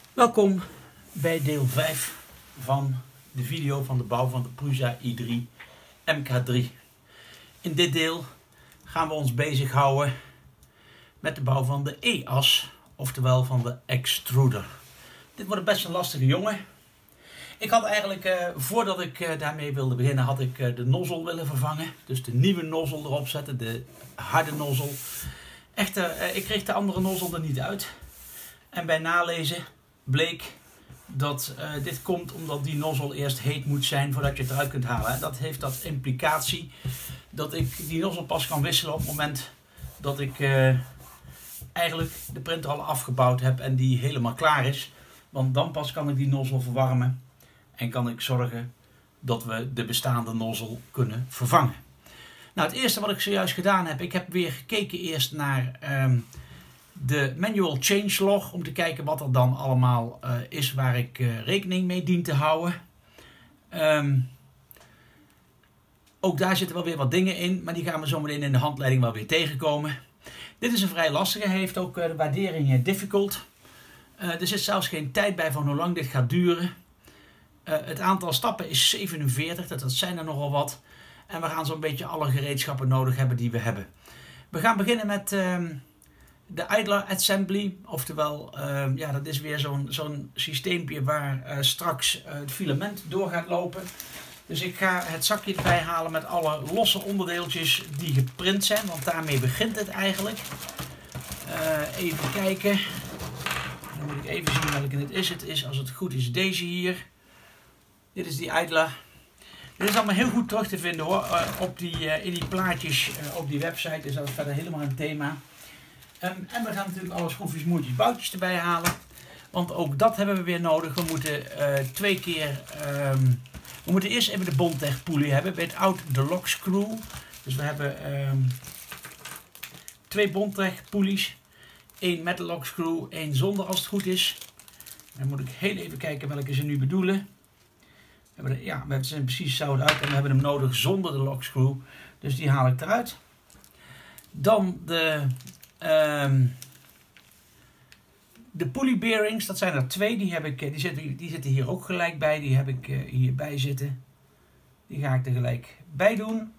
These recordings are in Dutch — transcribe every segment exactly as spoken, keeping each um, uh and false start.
Welkom bij deel vijf van de video van de bouw van de Prusa i drie M K drie. In dit deel gaan we ons bezighouden met de bouw van de E-as, oftewel van de extruder. Dit wordt best een lastige jongen. Ik had eigenlijk, eh, voordat ik eh, daarmee wilde beginnen, had ik eh, de nozzel willen vervangen. Dus de nieuwe nozzel erop zetten, de harde nozzel. Echter, eh, ik kreeg de andere nozzel er niet uit. En bij nalezen bleek dat uh, dit komt omdat die nozzel eerst heet moet zijn voordat je het eruit kunt halen. Dat heeft dat implicatie dat ik die nozzel pas kan wisselen op het moment dat ik uh, eigenlijk de printer al afgebouwd heb en die helemaal klaar is. Want dan pas kan ik die nozzel verwarmen en kan ik zorgen dat we de bestaande nozzel kunnen vervangen. Nou, het eerste wat ik zojuist gedaan heb, ik heb weer gekeken eerst naar um, de manual changelog om te kijken wat er dan allemaal uh, is waar ik uh, rekening mee dien te houden. Um, ook daar zitten wel weer wat dingen in, maar die gaan we zo meteen in de handleiding wel weer tegenkomen. Dit is een vrij lastige, hij heeft ook uh, de waardering uh, difficult. Uh, er zit zelfs geen tijd bij van hoe lang dit gaat duren. Uh, het aantal stappen is zevenenveertig, dat, dat zijn er nogal wat. En we gaan zo'n beetje alle gereedschappen nodig hebben die we hebben. We gaan beginnen met Uh, de idler assembly, oftewel, uh, ja, dat is weer zo'n zo'n systeempje waar uh, straks uh, het filament door gaat lopen. Dus ik ga het zakje erbij halen met alle losse onderdeeltjes die geprint zijn, want daarmee begint het eigenlijk. Uh, even kijken. Dan moet ik even zien welke het is. Het is, als het goed is, deze hier. Dit is die idler. Dit is allemaal heel goed terug te vinden hoor, uh, op die, uh, in die plaatjes uh, op die website. Dus dat is verder helemaal een thema. Um, en we gaan natuurlijk alle schroefjes, moertjes, boutjes erbij halen. Want ook dat hebben we weer nodig. We moeten uh, twee keer... Um, we moeten eerst even de Bondtech poelie hebben. Without the lock screw. Dus we hebben um, twee Bondtech poelies. Eén met de lock screw, één zonder als het goed is. Dan moet ik heel even kijken welke ze nu bedoelen. We hebben de, ja, we zijn precies hetzelfde uit. En we hebben hem nodig zonder de lock screw. Dus die haal ik eruit. Dan de... Um, de pulley bearings, dat zijn er twee, die, heb ik, die, zitten, die zitten hier ook gelijk bij, die heb ik uh, hierbij zitten. Die ga ik er gelijk bij doen.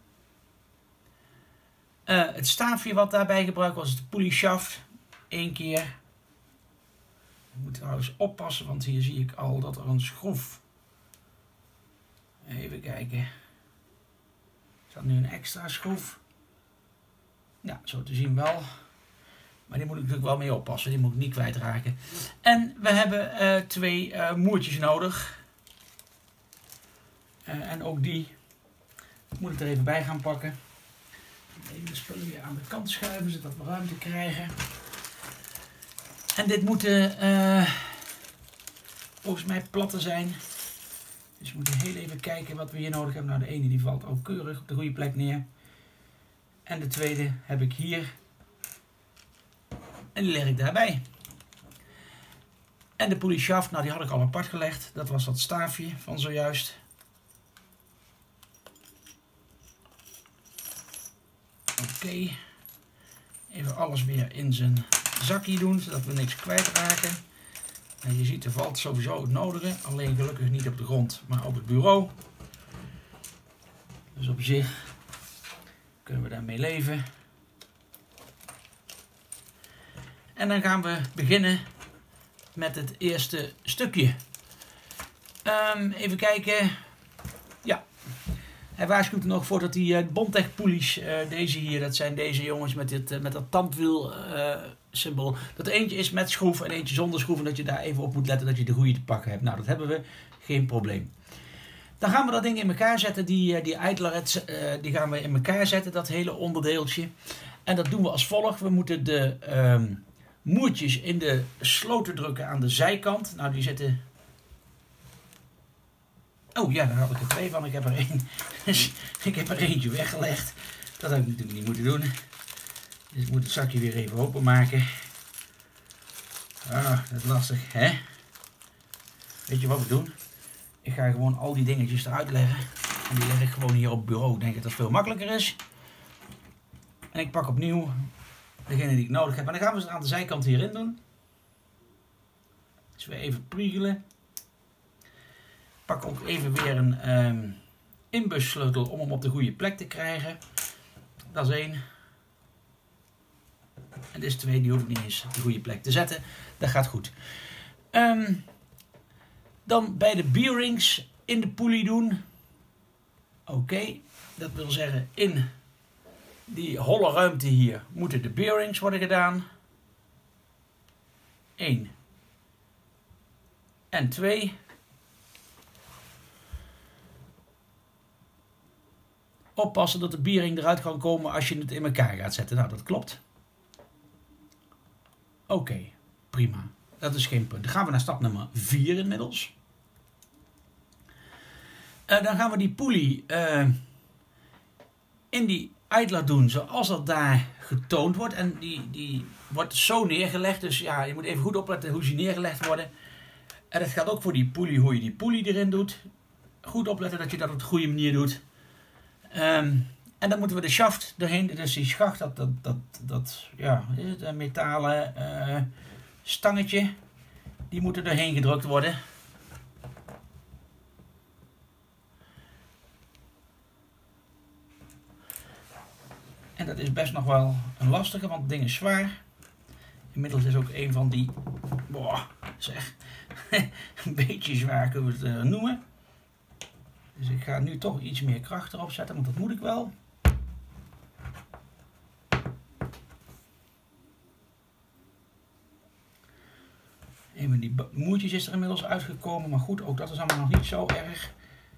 Uh, het staafje wat daarbij gebruikt was de pulley shaft, één keer. Ik moet trouwens oppassen, want hier zie ik al dat er een schroef, even kijken, is dat nu een extra schroef? Ja, zo te zien wel. Maar die moet ik natuurlijk wel mee oppassen. Die moet ik niet kwijtraken. En we hebben uh, twee uh, moertjes nodig. Uh, en ook die moet ik er even bij gaan pakken. Even de spullen weer aan de kant schuiven, zodat we ruimte krijgen. En dit moeten uh, volgens mij platte zijn. Dus we moeten heel even kijken wat we hier nodig hebben. Nou, de ene die valt ook keurig op de goede plek neer. En de tweede heb ik hier. En die leg ik daarbij. En de pulley shaft, nou die had ik al apart gelegd. Dat was dat staafje van zojuist. Oké. Okay. Even alles weer in zijn zakje doen, zodat we niks kwijtraken. En je ziet, er valt sowieso het nodige. Alleen gelukkig niet op de grond, maar op het bureau. Dus op zich kunnen we daarmee leven. En dan gaan we beginnen met het eerste stukje. Um, even kijken. Ja. Hij waarschuwt er nog voor dat die uh, Bondtech poelies, uh, deze hier, dat zijn deze jongens met, dit, uh, met dat tandwiel uh, symbool. Dat eentje is met schroef en eentje zonder schroef. En dat je daar even op moet letten dat je de goede te pakken hebt. Nou, dat hebben we. Geen probleem. Dan gaan we dat ding in elkaar zetten. Die, die idler, uh, die gaan we in elkaar zetten, dat hele onderdeeltje. En dat doen we als volgt. We moeten de um, moertjes in de sloten drukken aan de zijkant. Nou, die zitten... Oh ja, daar had ik er twee van. Ik heb er één. Dus ik heb er eentje weggelegd. Dat had ik natuurlijk niet moeten doen. Dus ik moet het zakje weer even openmaken. Ah, dat is lastig, hè? Weet je wat we doen? Ik ga gewoon al die dingetjes eruit leggen. En die leg ik gewoon hier op het bureau. Ik denk dat dat veel makkelijker is. En ik pak opnieuw degene die ik nodig heb. En dan gaan we ze aan de zijkant hierin doen. Dus weer even priegelen. Pak ook even weer een um, inbussleutel om hem op de goede plek te krijgen. Dat is één. En dit is twee, die hoef ik niet eens op de goede plek te zetten. Dat gaat goed. Um, dan bij de bearings in de pulley doen. Oké, okay, dat wil zeggen in die holle ruimte hier moeten de bearings worden gedaan. één en twee. Oppassen dat de bearing eruit kan komen als je het in elkaar gaat zetten. Nou, dat klopt. Oké, okay, prima. Dat is geen punt. Dan gaan we naar stap nummer vier inmiddels. Uh, dan gaan we die pulley uh, in die idler doen zoals dat daar getoond wordt. En die, die wordt zo neergelegd. Dus ja, je moet even goed opletten hoe ze neergelegd worden. En dat gaat ook voor die pulley, hoe je die pulley erin doet. Goed opletten dat je dat op de goede manier doet. Um, en dan moeten we de shaft doorheen. Dus die schacht, dat, dat, dat, dat ja, is het een metalen uh, stangetje. Die moet er doorheen gedrukt worden. En dat is best nog wel een lastige, want het ding is zwaar. Inmiddels is ook een van die, boah, zeg, een beetje zwaar kunnen we het uh, noemen. Dus ik ga nu toch iets meer kracht erop zetten, want dat moet ik wel. Even die moertjes is er inmiddels uitgekomen, maar goed, ook dat is allemaal nog niet zo erg.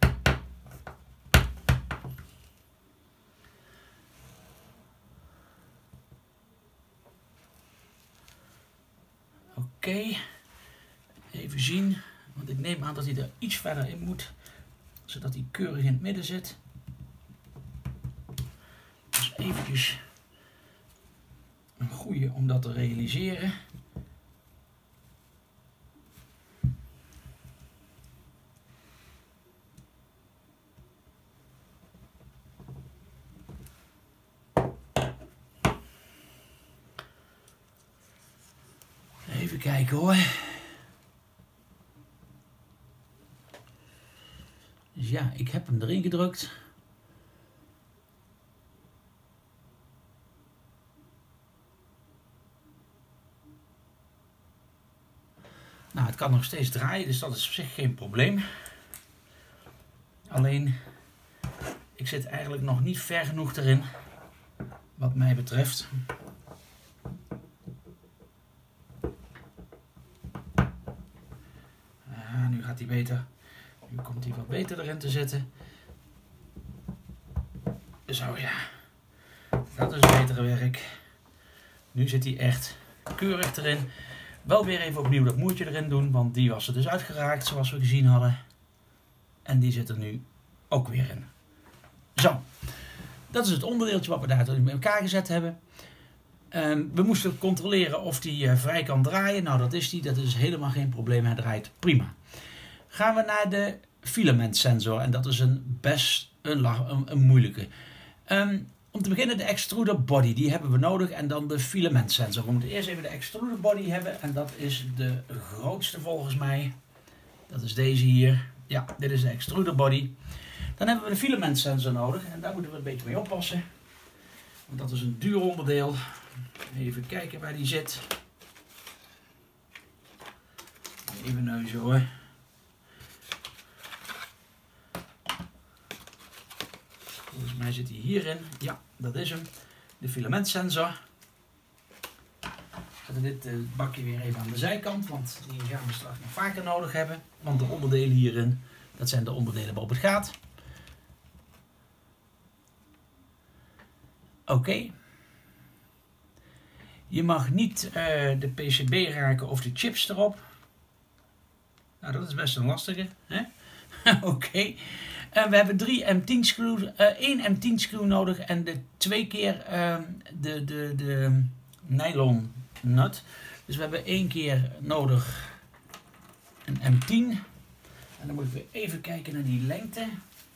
Oké, okay. Even zien, want ik neem aan dat hij er iets verder in moet, zodat hij keurig in het midden zit. Dus eventjes een goede om dat te realiseren. Even kijken hoor. Dus ja, ik heb hem erin gedrukt. Nou, het kan nog steeds draaien, dus dat is op zich geen probleem. Alleen, ik zit eigenlijk nog niet ver genoeg erin, wat mij betreft. Ah, nu gaat hij beter. Nu komt hij wat beter erin te zitten. Zo ja, dat is betere werk. Nu zit hij echt keurig erin. Wel weer even opnieuw dat moertje erin doen, want die was er dus uitgeraakt zoals we gezien hadden. En die zit er nu ook weer in. Zo, dat is het onderdeeltje wat we daar met elkaar gezet hebben. Um, we moesten controleren of die uh, vrij kan draaien. Nou, dat is die. Dat is helemaal geen probleem. Hij draait prima. Gaan we naar de filament sensor. En dat is een best een, een, een moeilijke. Um, om te beginnen de extruder body. Die hebben we nodig. En dan de filament sensor. We moeten eerst even de extruder body hebben. En dat is de grootste volgens mij. Dat is deze hier. Ja, dit is de extruder body. Dan hebben we de filament sensor nodig. En daar moeten we een beetje mee oppassen. Want dat is een duur onderdeel. Even kijken waar die zit. Even neuzen hoor. Volgens mij zit hij hierin. Ja, dat is hem. De filamentsensor. We zetten dit uh, bakje weer even aan de zijkant. Want die gaan we straks nog vaker nodig hebben. Want de onderdelen hierin, dat zijn de onderdelen waarop het gaat. Oké. Okay. Je mag niet uh, de P C B raken of de chips erop. Nou, dat is best een lastige. Oké. Okay. En we hebben drie M tien screws, uh, één M tien screw nodig en de twee keer uh, de, de, de nylon nut. Dus we hebben één keer nodig een M tien. En dan moet ik weer even kijken naar die lengte.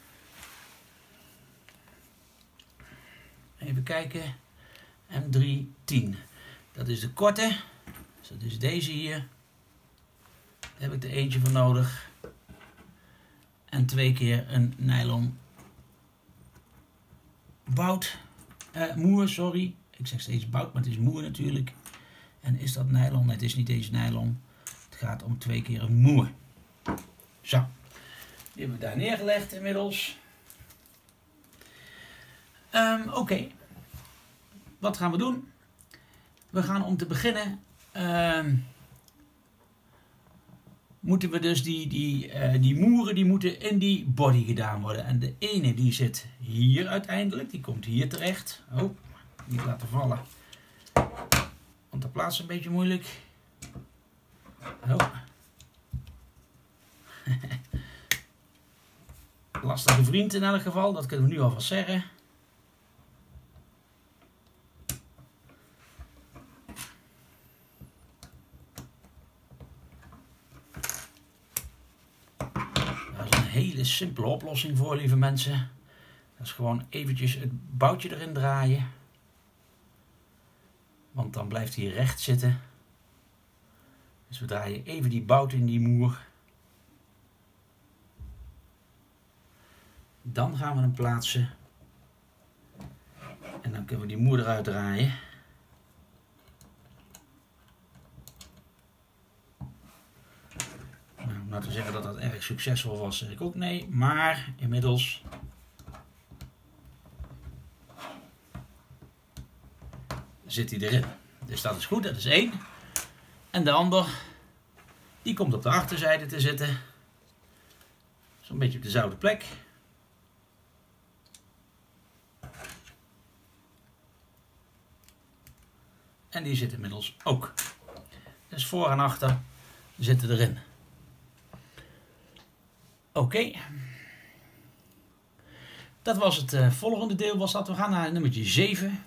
Even kijken. M drie tien. Dat is de korte. Dus dat is deze hier. Daar heb ik er eentje voor nodig. En twee keer een nylon bout. Uh, moer, sorry. Ik zeg steeds bout, maar het is moer natuurlijk. En is dat nylon? Nee, het is niet deze nylon. Het gaat om twee keer een moer. Zo. Die hebben we daar neergelegd inmiddels. Um, Oké. Okay. Wat gaan we doen? We gaan om te beginnen... Um, moeten we dus die, die, uh, die moeren die moeten in die body gedaan worden. En de ene die zit hier uiteindelijk. Die komt hier terecht. Oh, niet laten vallen. Want de plaats is een beetje moeilijk. Oh. Lastige vriend in elk geval. Dat kunnen we nu alvast zeggen. Hele simpele oplossing voor, lieve mensen. Dat is gewoon eventjes het boutje erin draaien. Want dan blijft hij recht zitten. Dus we draaien even die bout in die moer. Dan gaan we hem plaatsen. En dan kunnen we die moer eruit draaien. Om nou te zeggen dat dat erg succesvol was, zeg ik ook nee. Maar inmiddels zit hij erin. Dus dat is goed, dat is één. En de ander, die komt op de achterzijde te zitten. Zo'n beetje op dezelfde plek. En die zit inmiddels ook. Dus voor en achter zitten erin. Oké, okay. Dat was het uh, volgende deel. Was dat. We gaan naar nummertje zeven.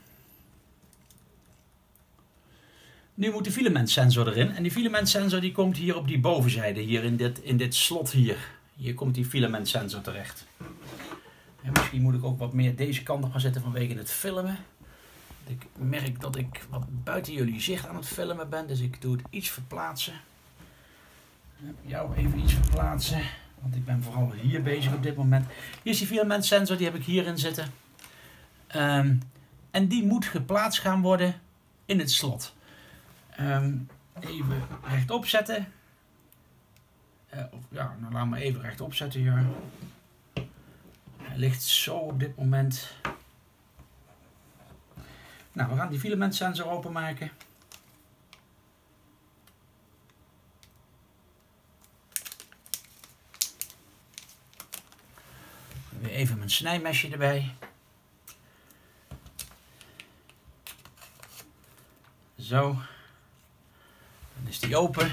Nu moet de filamentsensor erin. En die filamentsensor die komt hier op die bovenzijde. Hier in dit, in dit slot hier. Hier komt die filamentsensor terecht. En misschien moet ik ook wat meer deze kant op gaan zetten vanwege het filmen. Ik merk dat ik wat buiten jullie zicht aan het filmen ben. Dus ik doe het iets verplaatsen. Jou even iets verplaatsen. Want ik ben vooral hier bezig op dit moment. Hier is die filamentsensor, die heb ik hierin zitten. Um, en die moet geplaatst gaan worden in het slot. Um, even rechtop zetten. Uh, of, ja, nou laat me even rechtop zetten hier. Hij ligt zo op dit moment. Nou, we gaan die filamentsensor openmaken. Weer even mijn snijmesje erbij. Zo. Dan is die open.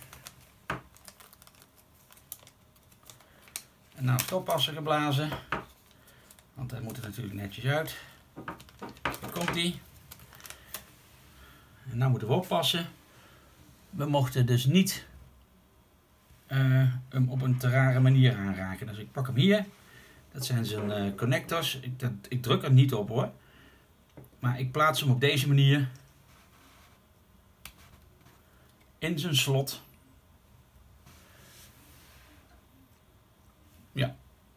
En nou het oppassen geblazen. Want hij moet er natuurlijk netjes uit. Daar komt die. En nou moeten we oppassen. We mochten dus niet uh, hem op een te rare manier aanraken. Dus ik pak hem hier. Dat zijn zijn uh, connectors. Ik, dat, ik druk er niet op hoor. Maar ik plaats hem op deze manier. In zijn slot. Ja.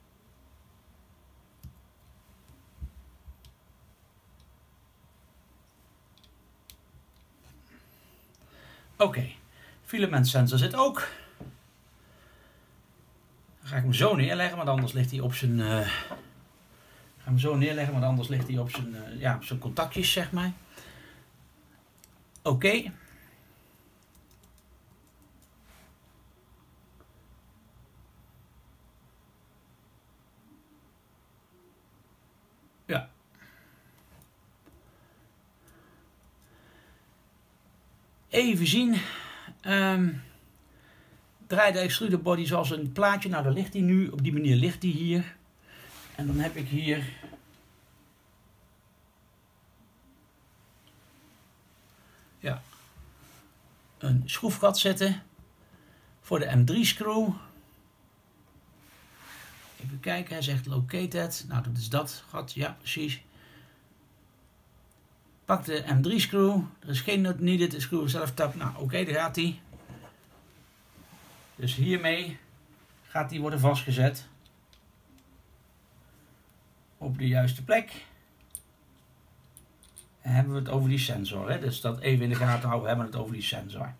Oké. Okay. Filamentsensor zit ook. Dan ga ik hem zo neerleggen, want anders ligt hij op zijn... Uh, ga hem zo neerleggen, want anders ligt hij op zijn, uh, ja, op zijn contactjes, zeg maar. Oké. Okay. Ja. Even zien. Um, draai de extruder body zoals een plaatje. Nou, daar ligt hij nu. Op die manier ligt hij hier. En dan heb ik hier... Ja. Een schroefgat zitten. Voor de M drie screw. Even kijken. Hij zegt located. Nou, dat is dat gat. Ja, precies. Pak de M drie screw. Er is geen not needed. De screw zelf tap. Nou, oké, okay, daar gaat hij. Dus hiermee gaat die worden vastgezet op de juiste plek. En hebben we het over die sensor. Hè? Dus dat even in de gaten houden, we hebben het over die sensor.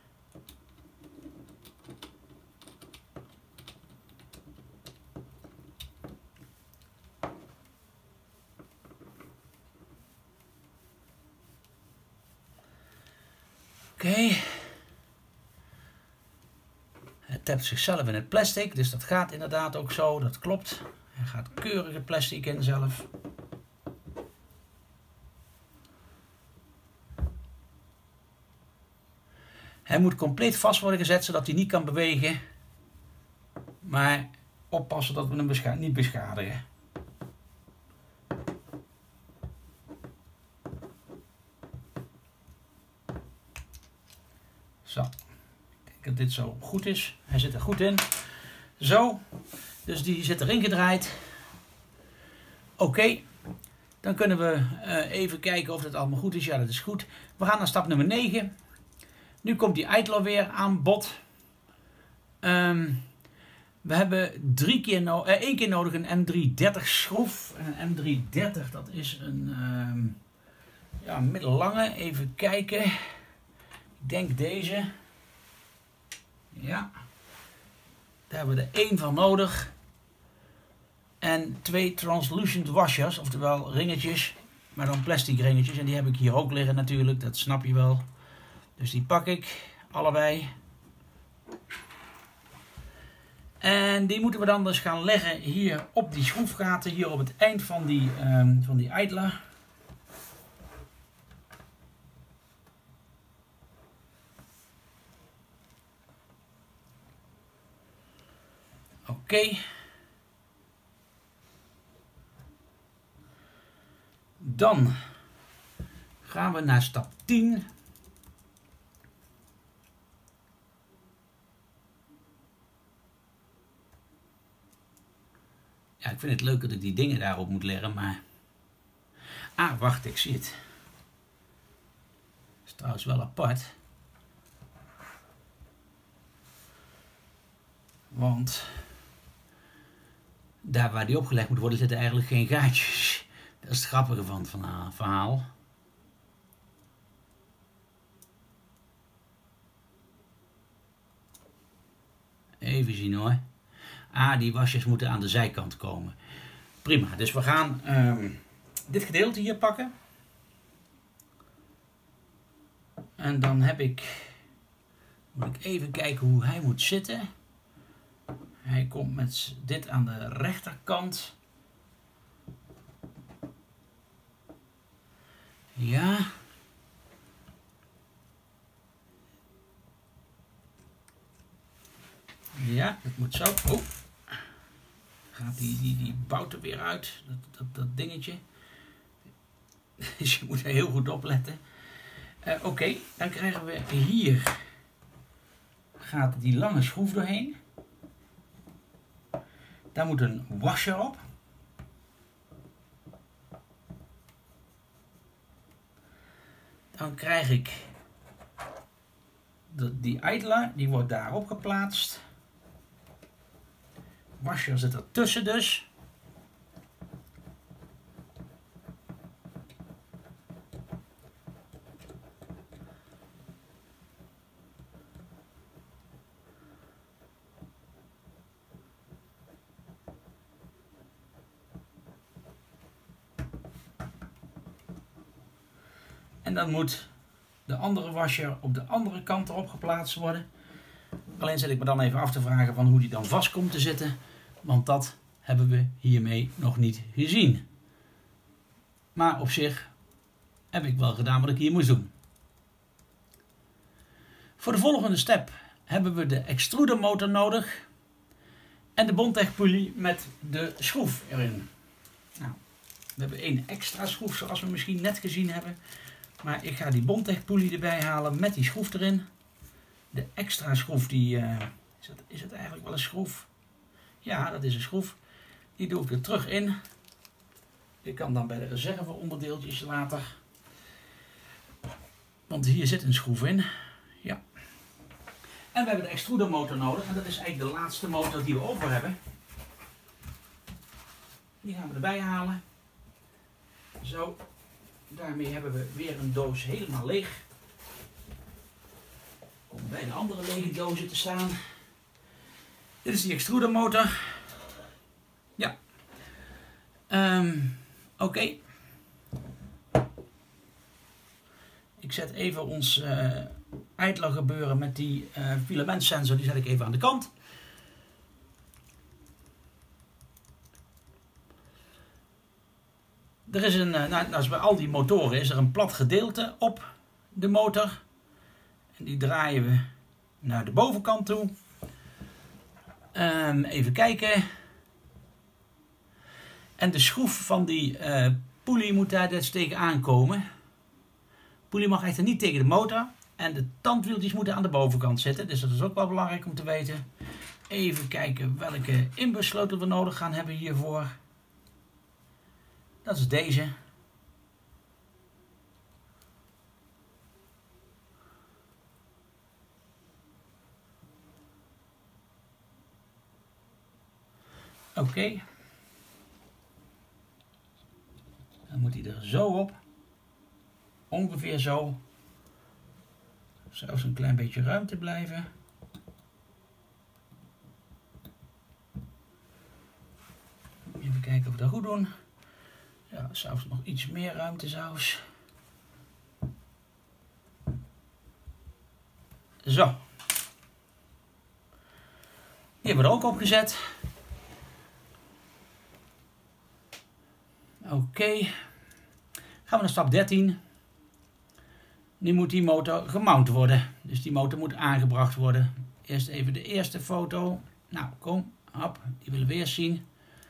Oké. Okay. Het tapt zichzelf in het plastic, dus dat gaat inderdaad ook zo, dat klopt. Hij gaat keurig het plastic in zelf. Hij moet compleet vast worden gezet, zodat hij niet kan bewegen. Maar oppassen dat we hem bescha- niet beschadigen. Zo. Ik denk dat dit zo goed is. Hij zit er goed in. Zo. Dus die zit erin gedraaid. Oké. Okay. Dan kunnen we uh, even kijken of het allemaal goed is. Ja, dat is goed. We gaan naar stap nummer negen. Nu komt die idler weer aan bod. Um, we hebben drie keer no uh, één keer nodig een M driehonderddertig schroef. En een M driehonderddertig, dat is een um, ja, middellange. Even kijken. Ik denk deze. Ja. Daar hebben we er één van nodig. En twee translucent washers, oftewel ringetjes. Maar dan plastic ringetjes. En die heb ik hier ook liggen natuurlijk, dat snap je wel. Dus die pak ik, allebei. En die moeten we dan dus gaan leggen hier op die schroefgaten, hier op het eind van die, um, van die idler. Oké. Okay. Dan gaan we naar stap tien. Ja, ik vind het leuk dat ik die dingen daarop moet leggen, maar... Ah, wacht, ik zie het. Dat is trouwens wel apart. Want... daar waar die opgelegd moet worden zitten eigenlijk geen gaatjes. Dat is het grappige van het verhaal. Even zien hoor. Ah, die wasjes moeten aan de zijkant komen. Prima, dus we gaan um, dit gedeelte hier pakken. En dan heb ik... Moet ik even kijken hoe hij moet zitten. Hij komt met dit aan de rechterkant. Ja. Ja, het moet zo. Oh. Gaat die, die, die bout er weer uit. Dat, dat, dat dingetje. Dus je moet er heel goed op letten. Uh, Oké, okay, dan krijgen we hier. Gaat die lange schroef doorheen. Daar moet een washer op. Dan krijg ik de, die idler, die wordt daarop geplaatst. Washer zit ertussen dus. En dan moet de andere washer op de andere kant erop geplaatst worden. Alleen zit ik me dan even af te vragen van hoe die dan vast komt te zitten. Want dat hebben we hiermee nog niet gezien. Maar op zich heb ik wel gedaan wat ik hier moest doen. Voor de volgende stap hebben we de extrudermotor nodig. En de Bondtech-pulley met de schroef erin. Nou, we hebben één extra schroef zoals we misschien net gezien hebben. Maar ik ga die Bondtech-pulley erbij halen met die schroef erin. De extra schroef, die, uh, is, het, is het eigenlijk wel een schroef? Ja, dat is een schroef. Die doe ik er terug in. Ik kan dan bij de reserve onderdeeltjes later. Want hier zit een schroef in. Ja. En we hebben de extruder motor nodig. En dat is eigenlijk de laatste motor die we over hebben. Die gaan we erbij halen. Zo. Daarmee hebben we weer een doos helemaal leeg. Komen bij de andere lege dozen te staan. Dit is die extruder motor. Ja. Um, Oké. Okay. Ik zet even ons uh, idler gebeuren met die uh, filamentsensor. Die zet ik even aan de kant. Er is een, uh, nou, als bij al die motoren is er een plat gedeelte op de motor. En die draaien we naar de bovenkant toe. Um, even kijken. En de schroef van die uh, pulley moet daar dus tegen aankomen. De pulley mag echter niet tegen de motor. En de tandwieltjes moeten aan de bovenkant zitten. Dus dat is ook wel belangrijk om te weten. Even kijken welke inbussleutel we nodig gaan hebben hiervoor. Dat is deze. Oké. Okay. Dan moet hij er zo op. Ongeveer zo. Zelfs een klein beetje ruimte blijven. Even kijken of we dat goed doen. Ja, zelfs nog iets meer ruimte zelfs. Zo. Die hebben we er ook opgezet. Oké. Okay. Gaan we naar stap dertien. Nu moet die motor gemount worden. Dus die motor moet aangebracht worden. Eerst even de eerste foto. Nou, kom. Hop. Die willen we eerst zien.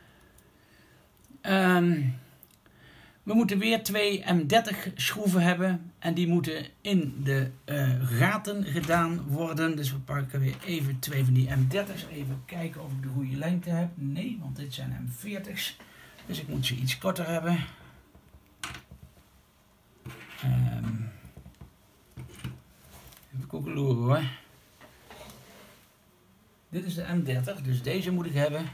Um, we moeten weer twee M dertig schroeven hebben. En die moeten in de uh, gaten gedaan worden. Dus we pakken weer even twee van die M dertig's. Even kijken of ik de goede lengte heb. Nee, want dit zijn M veertig's. Dus ik moet ze iets korter hebben. Um, even koekeloeren hoor. Dit is de M dertig, dus deze moet ik hebben.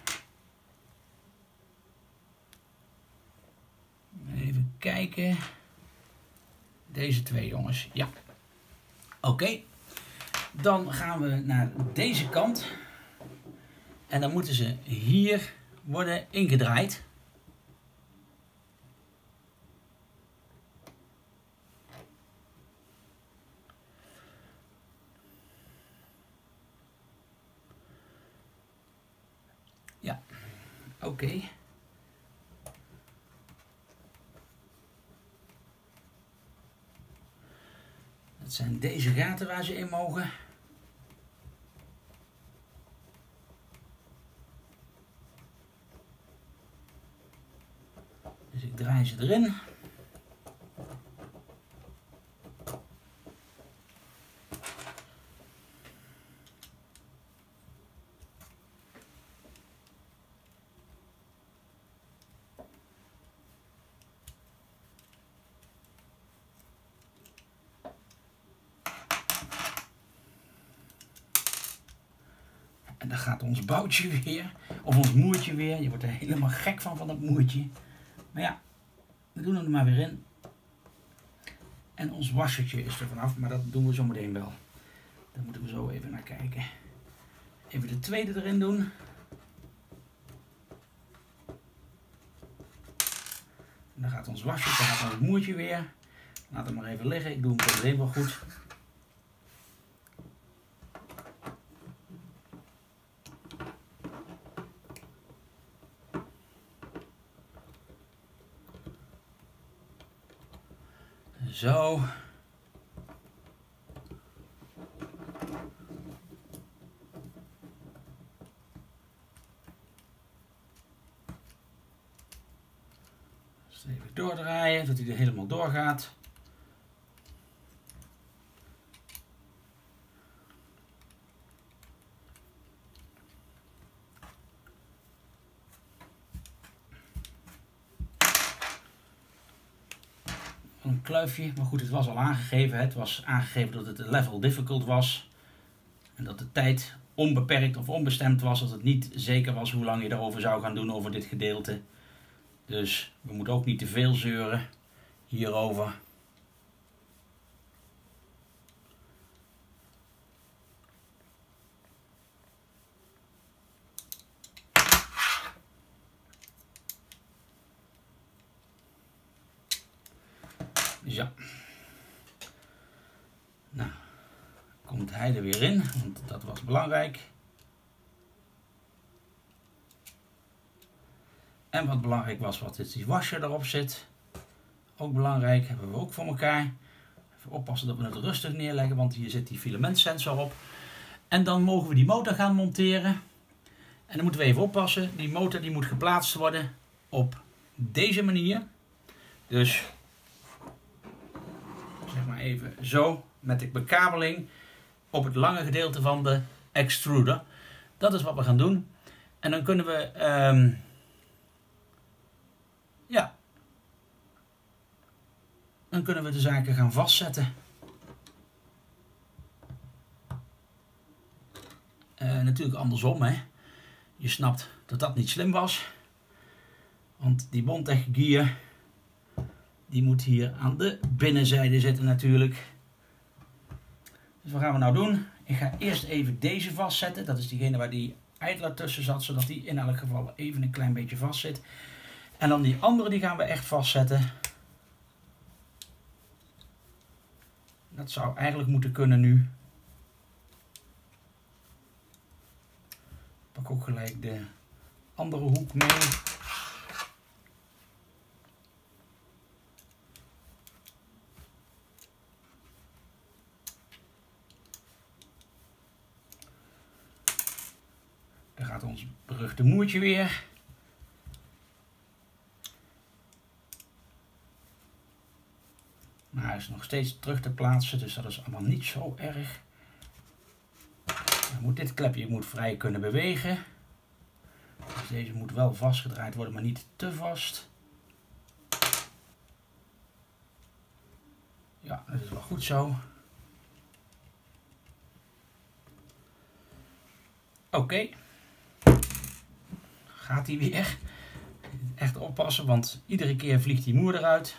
Even kijken. Deze twee jongens, ja. Oké. Okay. Dan gaan we naar deze kant. En dan moeten ze hier worden ingedraaid. Ja, oké. Okay. Dat zijn deze gaten waar ze in mogen. Dus ik draai ze erin. En dan gaat ons boutje weer, of ons moertje weer. Je wordt er helemaal gek van, van dat moertje. Maar ja, we doen hem er maar weer in. En ons wassertje is er vanaf, maar dat doen we zo meteen wel. Daar moeten we zo even naar kijken. Even de tweede erin doen. En dan gaat ons wassertje, dan gaat ons moertje weer. Laat hem maar even liggen, ik doe hem meteen wel goed. Zo. Dus even doordraaien, dat hij er helemaal doorgaat. Een kluifje, maar goed, het was al aangegeven. Het was aangegeven dat het een level difficult was. En dat de tijd onbeperkt of onbestemd was, dat het niet zeker was hoe lang je erover zou gaan doen over dit gedeelte. Dus we moeten ook niet te veel zeuren hierover. Ja. Nou, komt hij er weer in, want dat was belangrijk. En wat belangrijk was, wat is die washer erop zit. Ook belangrijk, hebben we ook voor elkaar. Even oppassen dat we het rustig neerleggen, want hier zit die filamentsensor op. En dan mogen we die motor gaan monteren. En dan moeten we even oppassen. Die motor die moet geplaatst worden op deze manier. Dus zeg maar even zo, met de bekabeling op het lange gedeelte van de extruder. Dat is wat we gaan doen. En dan kunnen we um, ja, dan kunnen we de zaken gaan vastzetten. Uh, natuurlijk andersom, hè. Je snapt dat dat niet slim was. Want die Bondtech gear, die moet hier aan de binnenzijde zitten natuurlijk. Dus wat gaan we nou doen? Ik ga eerst even deze vastzetten. Dat is diegene waar die eitler tussen zat, zodat die in elk geval even een klein beetje vast zit. En dan die andere die gaan we echt vastzetten. Dat zou eigenlijk moeten kunnen nu. Pak ook gelijk de andere hoek mee. Daar gaat ons beruchte moertje weer. Maar hij is nog steeds terug te plaatsen, dus dat is allemaal niet zo erg. Dan moet dit klepje moet vrij kunnen bewegen. Dus deze moet wel vastgedraaid worden, maar niet te vast. Ja, dat is wel goed zo. Oké. Okay. Gaat hij weer. Echt oppassen, want iedere keer vliegt die moer eruit.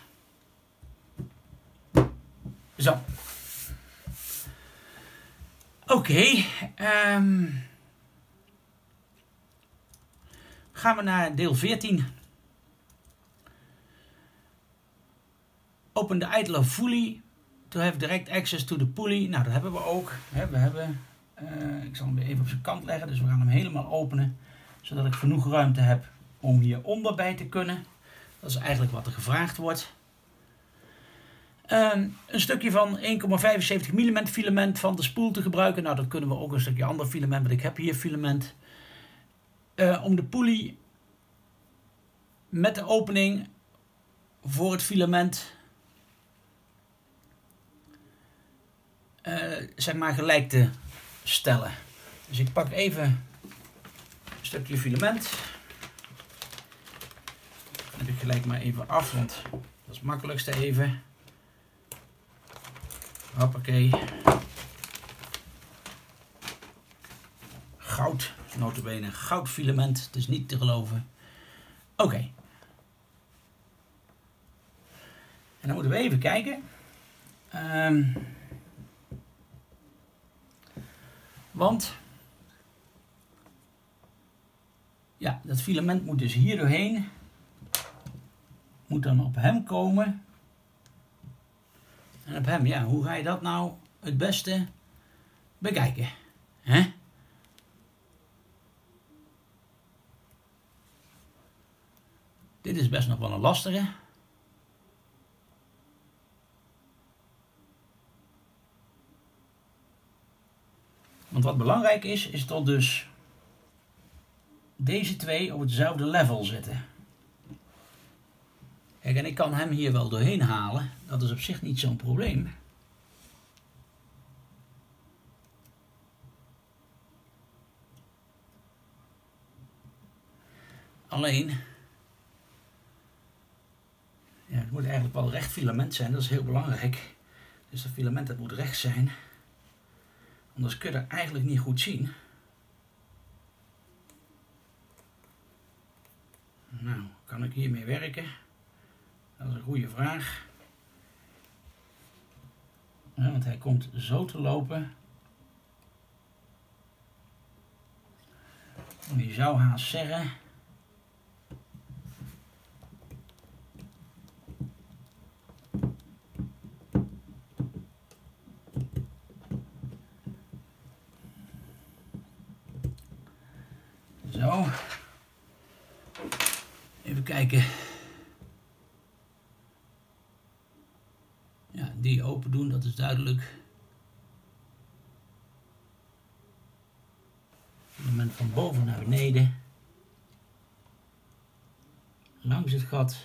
Zo. Oké. Okay, um, gaan we naar deel veertien. Open the idler fully to have direct access to the pulley. Nou, dat hebben we ook. We hebben, uh, ik zal hem weer even op zijn kant leggen. Dus we gaan hem helemaal openen. Zodat ik genoeg ruimte heb om hieronder bij te kunnen. Dat is eigenlijk wat er gevraagd wordt. Um, een stukje van één komma vijfenzeventig millimeter filament van de spoel te gebruiken. Nou, dan kunnen we ook een stukje ander filament, want ik heb hier filament. Uh, om de pulley met de opening voor het filament uh, zeg maar gelijk te stellen. Dus ik pak even een stukje filament. Dat heb ik gelijk maar even af, want dat is het makkelijkste even. Hoppakee. Goud, notabene goudfilament, het is niet te geloven. Oké. Okay. En dan moeten we even kijken. Um, want ja, dat filament moet dus hier doorheen. Moet dan op hem komen. En op hem, ja, hoe ga je dat nou het beste bekijken? Hè? Dit is best nog wel een lastige. Want wat belangrijk is, is dat dus deze twee op hetzelfde level zitten. Kijk, en ik kan hem hier wel doorheen halen. Dat is op zich niet zo'n probleem. Alleen, ja, het moet eigenlijk wel recht filament zijn. Dat is heel belangrijk. Dus dat filament dat moet recht zijn. Anders kun je het eigenlijk niet goed zien. Nou, kan ik hiermee werken? Dat is een goede vraag. Ja, want hij komt zo te lopen. Je zou haast zeggen. Zo. Even kijken. Ja, die open doen, dat is duidelijk. Element van boven naar beneden. Langs het gat.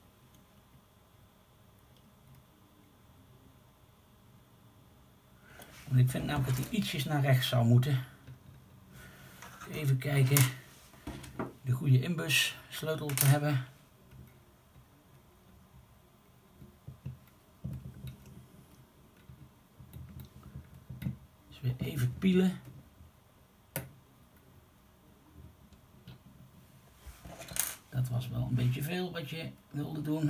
Want ik vind namelijk dat hij ietsjes naar rechts zou moeten. Even kijken. De goede inbus sleutel te hebben. Dus weer even pielen. Dat was wel een beetje veel wat je wilde doen.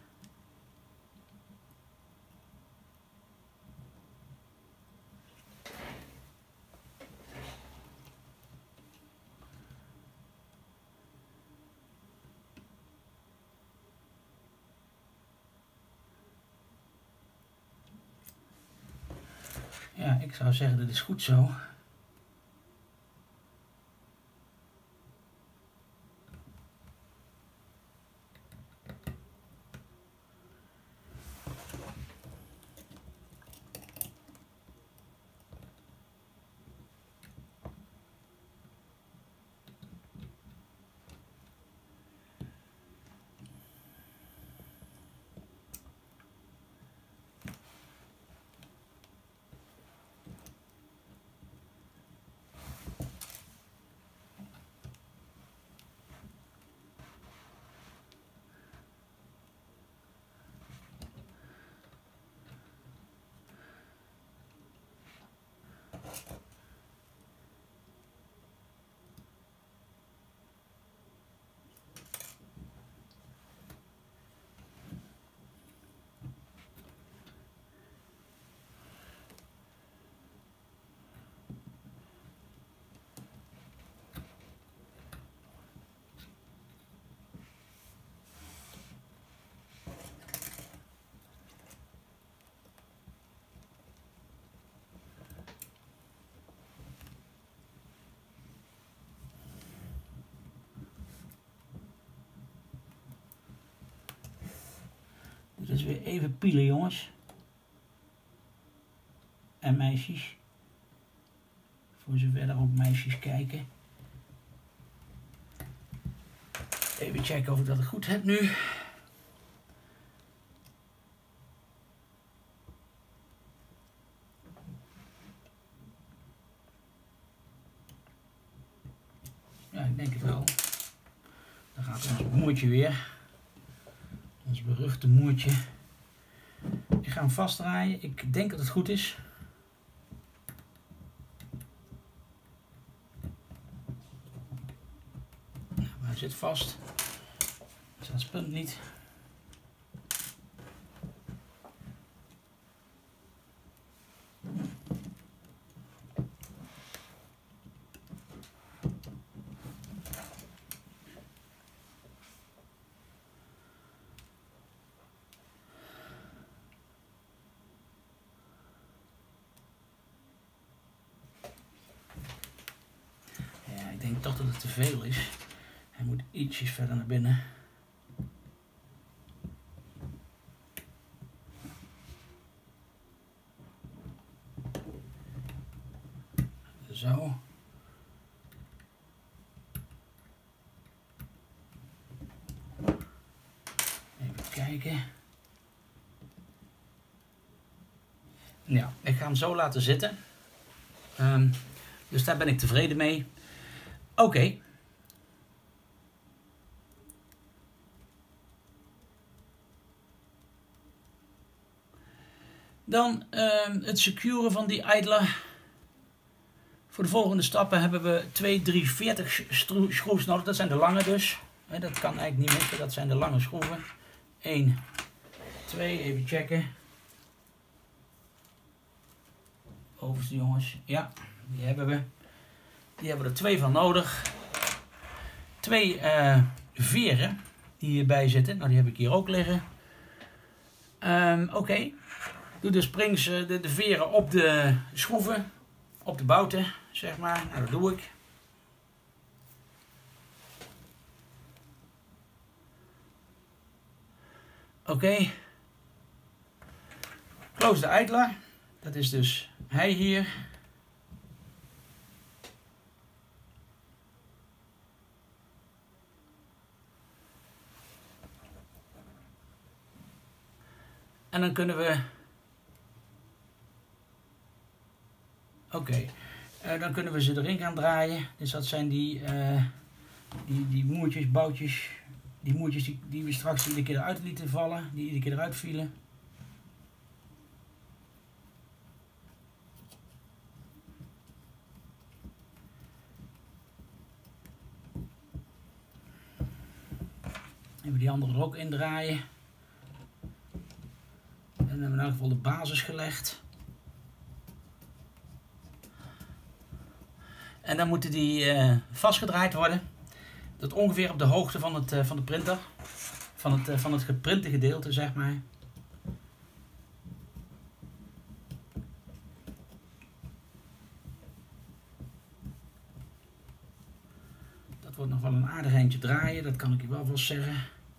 Ja, ik zou zeggen dat is goed zo. Dus weer even pielen, jongens. En meisjes. Voor zover er ook meisjes kijken. Even checken of ik dat goed heb nu. Ja, ik denk het wel. Dan gaat ons moertje weer. Ons beruchte moertje. Ik ga hem vastdraaien. Ik denk dat het goed is. Nou, maar hij zit vast. Dus dat punt niet. Ik denk toch dat het te veel is. Hij moet ietsjes verder naar binnen. Zo. Even kijken. Ja, ik ga hem zo laten zitten. Um, dus daar ben ik tevreden mee. Oké. Okay. Dan uh, het securen van die idler. Voor de volgende stappen hebben we twee driehonderdveertig schroefs nodig. Dat zijn de lange dus. Dat kan eigenlijk niet missen. Dat zijn de lange schroeven. één, twee, even checken. Overste jongens. Ja, die hebben we. Die hebben we er twee van nodig. Twee uh, veren die hierbij zitten. Nou, die heb ik hier ook liggen. Um, Oké. Okay. Doe de springs, uh, de, de veren op de schroeven. Op de bouten, zeg maar. Nou, dat doe ik. Oké. Okay. Close de idler. Dat is dus hij hier. En dan kunnen we... Oké, okay. uh, dan kunnen we ze erin gaan draaien. Dus dat zijn die, uh, die, die moertjes, boutjes, die moertjes die, die we straks iedere keer eruit lieten vallen, die iedere keer eruit vielen. Even die andere er ook in draaien. En dan hebben we in elk geval de basis gelegd. En dan moeten die uh, vastgedraaid worden. Dat ongeveer op de hoogte van, het, uh, van de printer. Van het, uh, van het geprinte gedeelte, zeg maar. Dat wordt nog wel een aardig eindje draaien, dat kan ik je wel vast zeggen.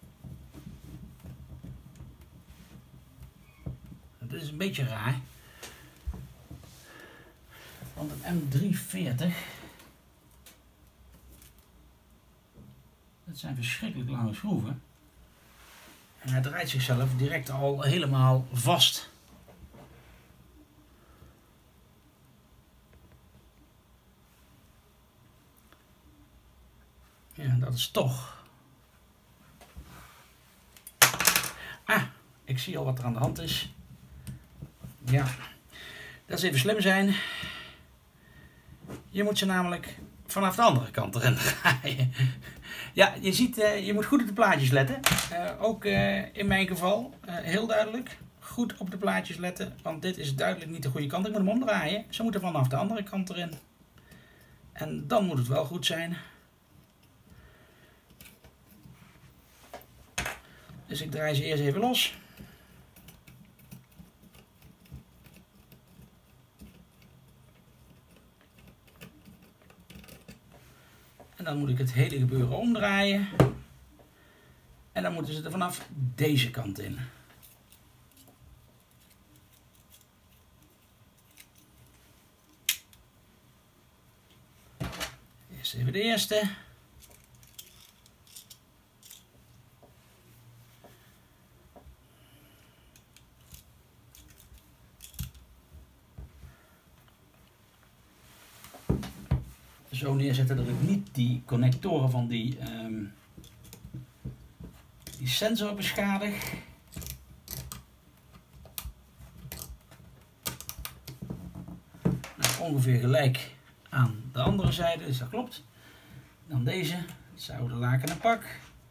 Dat is een beetje raar. Want een M driehonderdveertig, dat zijn verschrikkelijk lange schroeven. En hij draait zichzelf direct al helemaal vast. Ja, dat is toch. Ah, ik zie al wat er aan de hand is. Ja, dat is even slim zijn. Je moet ze namelijk vanaf de andere kant erin draaien. Ja, je ziet, uh, je moet goed op de plaatjes letten. Uh, ook uh, in mijn geval, uh, heel duidelijk. Goed op de plaatjes letten, want dit is duidelijk niet de goede kant. Ik moet hem omdraaien. Ze moeten vanaf de andere kant erin. En dan moet het wel goed zijn. Dus ik draai ze eerst even los. En dan moet ik het hele gebeuren omdraaien. En dan moeten ze er vanaf deze kant in. Eerst even de eerste. Zo neerzetten dat ik niet die connectoren van die, um, die sensor beschadig. Nou, ongeveer gelijk aan de andere zijde, dus dat klopt. Dan deze, hetzelfde laken en pak.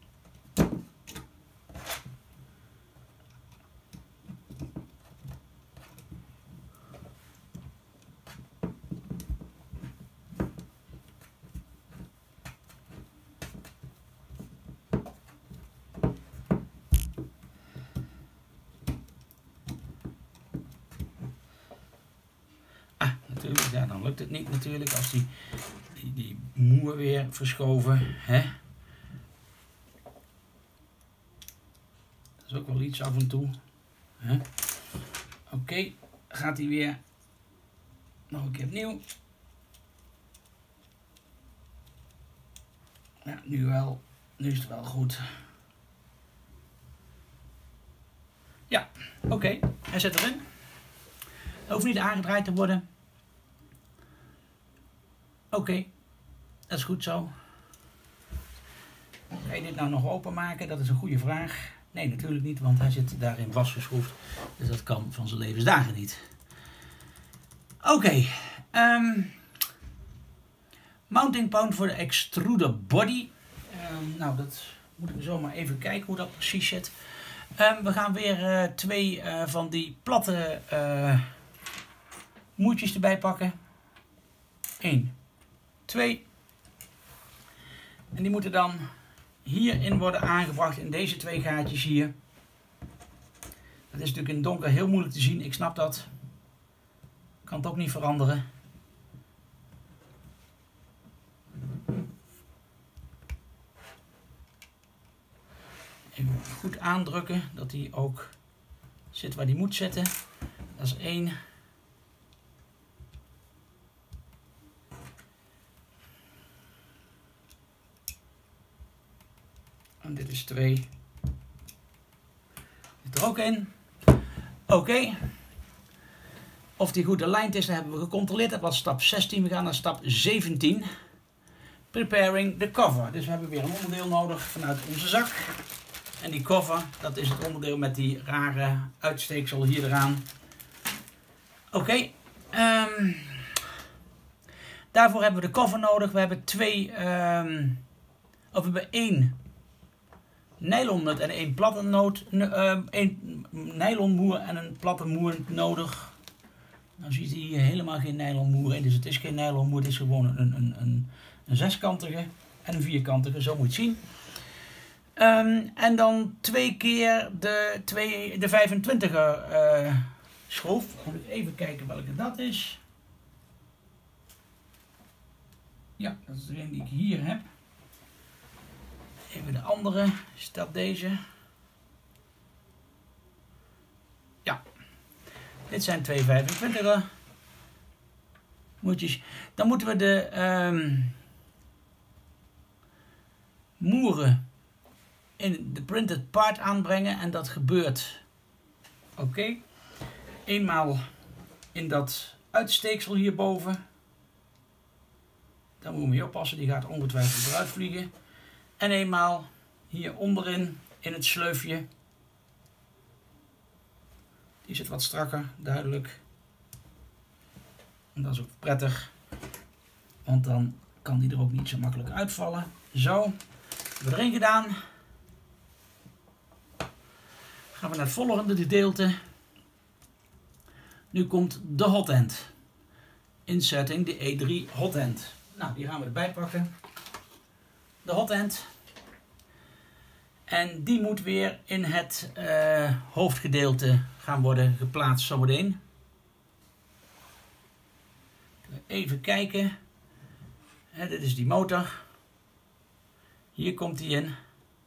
Ja, dan lukt het niet natuurlijk als die, die, die moer weer verschoven. Hè? Dat is ook wel iets af en toe. Oké, okay. Gaat hij weer nog een keer opnieuw. Ja, nu wel. Nu is het wel goed. Ja, oké. Okay. Hij zit erin. Hij hoeft niet aangedraaid te worden. Oké, okay, dat is goed zo. Kan je dit nou nog openmaken? Dat is een goede vraag. Nee, natuurlijk niet, want hij zit daarin vastgeschroefd. Dus dat kan van zijn levensdagen niet. Oké, okay, um, Mounting point voor de extruder body. Uh, nou, dat moeten we zo maar even kijken hoe dat precies zit. Uh, we gaan weer uh, twee uh, van die platte uh, moertjes erbij pakken. één, twee. En die moeten dan hierin worden aangebracht in deze twee gaatjes hier. Dat is natuurlijk in het donker heel moeilijk te zien, ik snap dat. Kan het ook niet veranderen. Even goed aandrukken dat hij ook zit waar hij moet zitten. Dat is één. En dit is twee. Zit er ook in. Oké. Okay. Of die goed aligned is, dat hebben we gecontroleerd. Dat was stap zestien. We gaan naar stap zeventien. Preparing the cover. Dus we hebben weer een onderdeel nodig vanuit onze zak. En die cover, dat is het onderdeel met die rare uitsteeksel hier eraan. Oké. Okay. Um, daarvoor hebben we de cover nodig. We hebben twee... Um, of we hebben één nylonnut en één platte noot. Uh, één nylonmoer en een platte moer nodig. Nou ziet hij hier helemaal geen nylonmoer in. Dus het is geen nylonmoer. Het is gewoon een, een, een, een zeskantige en een vierkantige. Zo moet je het zien. Um, en dan twee keer de, twee, de vijfentwintiger uh, schroef. Moet ik even kijken welke dat is. Ja, dat is de een die ik hier heb. Even de andere. Is dat deze? Ja. Dit zijn twee vijfentwintiger moertjes. Dan moeten we de um, moeren in de printed part aanbrengen en dat gebeurt. Oké. Okay. Eenmaal in dat uitsteeksel hierboven. Daar moeten we mee oppassen, die gaat ongetwijfeld eruit vliegen. En eenmaal hier onderin in het sleufje. Die zit wat strakker, duidelijk. En dat is ook prettig, want dan kan die er ook niet zo makkelijk uitvallen. Zo, hebben we erin gedaan. Gaan we naar het volgende gedeelte. Nu komt de hot end. Inserting de E drie hot end. Nou, die gaan we erbij pakken. De hot end. En die moet weer in het uh, hoofdgedeelte gaan worden geplaatst zometeen. Even kijken. He, dit is die motor. Hier komt die in.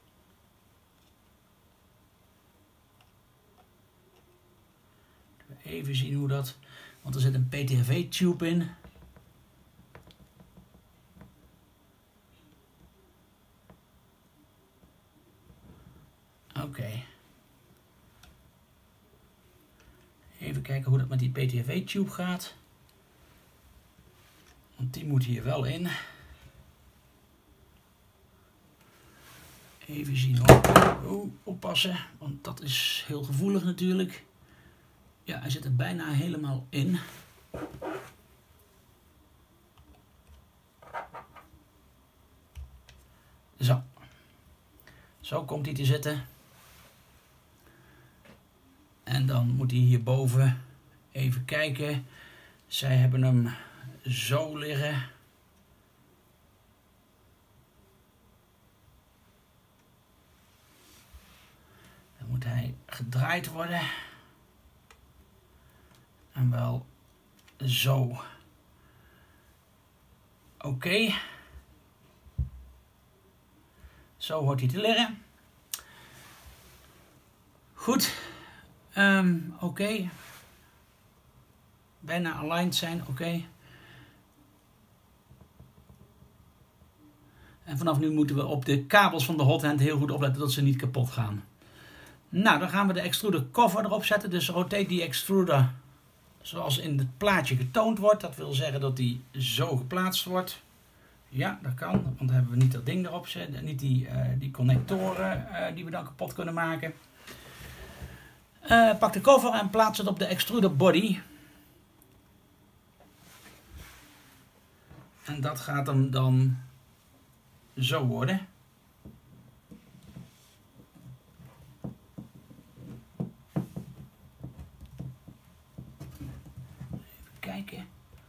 Even zien hoe dat... Want er zit een P T F E-tube in. Oké. Okay. Even kijken hoe dat met die P T F E-tube gaat. Want die moet hier wel in. Even zien hoor. Oh, oppassen, want dat is heel gevoelig natuurlijk. Ja, hij zit er bijna helemaal in. Zo. Zo komt hij te zitten. En dan moet hij hierboven even kijken. Zij hebben hem zo liggen. Dan moet hij gedraaid worden. En wel zo. Oké. Okay. Zo hoort hij te liggen. Goed. Um, Oké. Okay. Bijna aligned zijn. Oké. Okay. En vanaf nu moeten we op de kabels van de hot end heel goed opletten dat ze niet kapot gaan. Nou, dan gaan we de extruder cover erop zetten. Dus rotate die extruder zoals in het plaatje getoond wordt. Dat wil zeggen dat die zo geplaatst wordt. Ja, dat kan. Want dan hebben we niet dat ding erop zetten. Niet die, uh, die connectoren uh, die we dan kapot kunnen maken. Uh, pak de cover en plaats het op de extruder body. En dat gaat hem dan zo worden. Even kijken.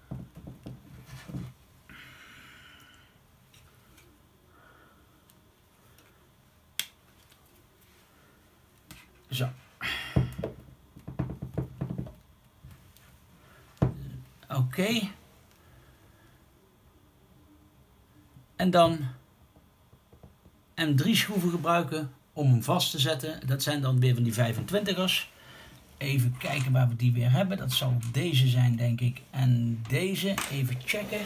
Zo. Oké. Okay. En dan M drie schroeven gebruiken om hem vast te zetten. Dat zijn dan weer van die vijfentwintigers. Even kijken waar we die weer hebben. Dat zal deze zijn, denk ik. En deze. Even checken.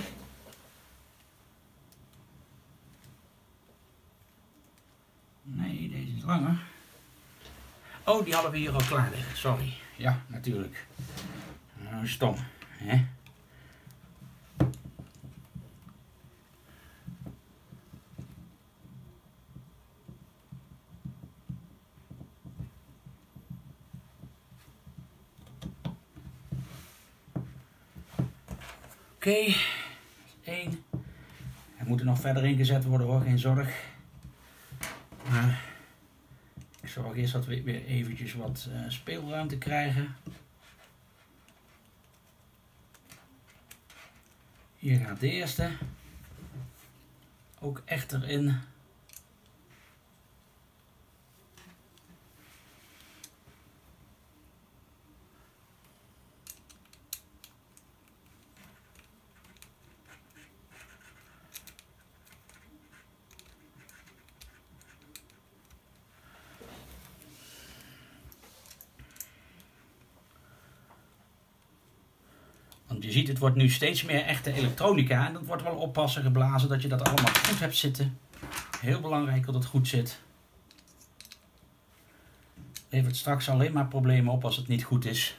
Nee, deze is langer. Oh, die hadden we hier al klaar liggen. Sorry. Ja, natuurlijk. Nou, stom. Hè? Oké, okay. één. Er moet er nog verder ingezet worden hoor, geen zorg. Maar ik zorg eerst dat we weer eventjes wat uh, speelruimte krijgen. Hier gaat de eerste. Ook echt erin. Want je ziet, het wordt nu steeds meer echte elektronica. En dat wordt wel oppassen geblazen dat je dat allemaal goed hebt zitten. Heel belangrijk dat het goed zit. Levert straks alleen maar problemen op als het niet goed is.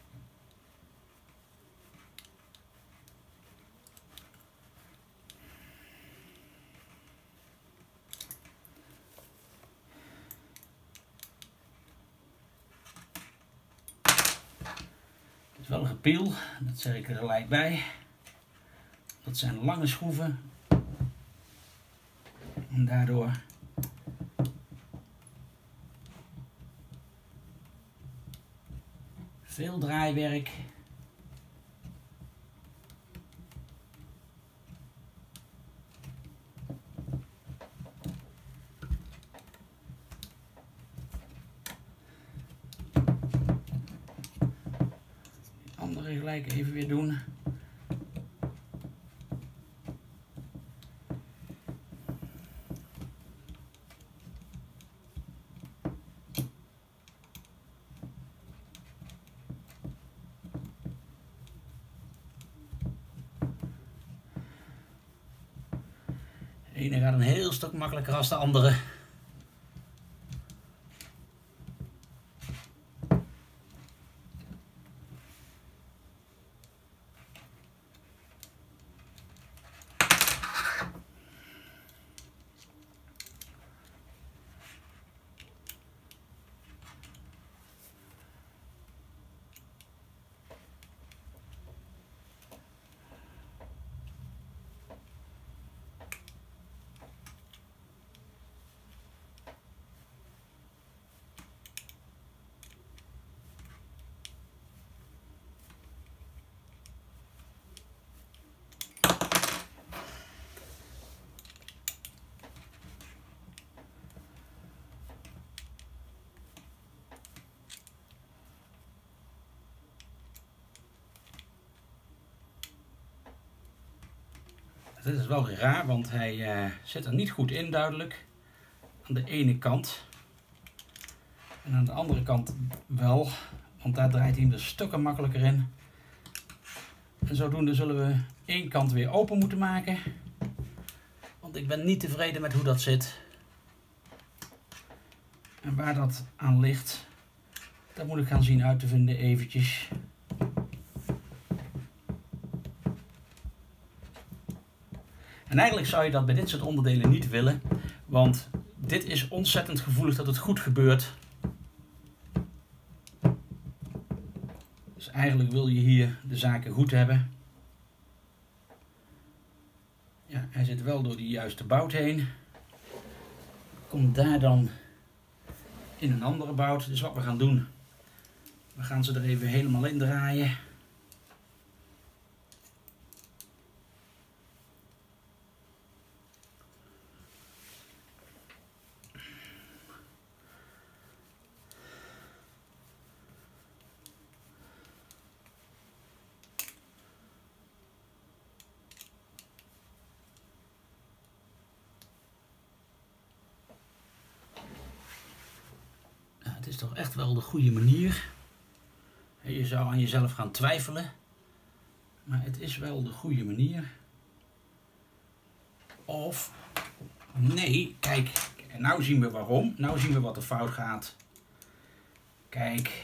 Het is wel een gepiel, dat zeg ik er gelijk bij. Dat zijn lange schroeven. En daardoor veel draaiwerk. Andere gelijk even weer doen. De ene gaat een heel stuk makkelijker als de andere. Dit is wel weer raar, want hij uh, zit er niet goed in duidelijk. Aan de ene kant. En aan de andere kant wel, want daar draait hij er stukken makkelijker in. En zodoende zullen we één kant weer open moeten maken. Want ik ben niet tevreden met hoe dat zit. En waar dat aan ligt, dat moet ik gaan zien uit te vinden eventjes. En eigenlijk zou je dat bij dit soort onderdelen niet willen, want dit is ontzettend gevoelig dat het goed gebeurt. Dus eigenlijk wil je hier de zaken goed hebben. Ja, hij zit wel door die juiste bout heen. Komt daar dan in een andere bout. Dus wat we gaan doen, we gaan ze er even helemaal in draaien. Het is toch echt wel de goede manier. Je zou aan jezelf gaan twijfelen. Maar het is wel de goede manier. Of, nee, kijk, nou zien we waarom. Nou zien we wat er fout gaat. Kijk.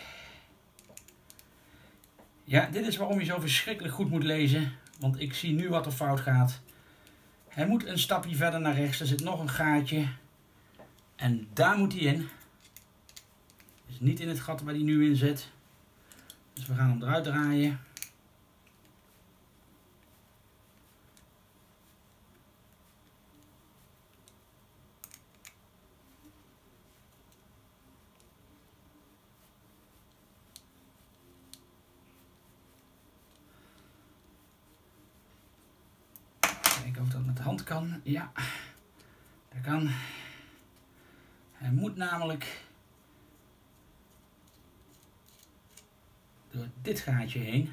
Ja, dit is waarom je zo verschrikkelijk goed moet lezen. Want ik zie nu wat er fout gaat. Hij moet een stapje verder naar rechts. Er zit nog een gaatje. En daar moet hij in. Dus niet in het gat waar hij nu in zit. Dus we gaan hem eruit draaien. Kijken of dat met de hand kan. Ja, dat kan. Hij moet namelijk door dit gaatje heen.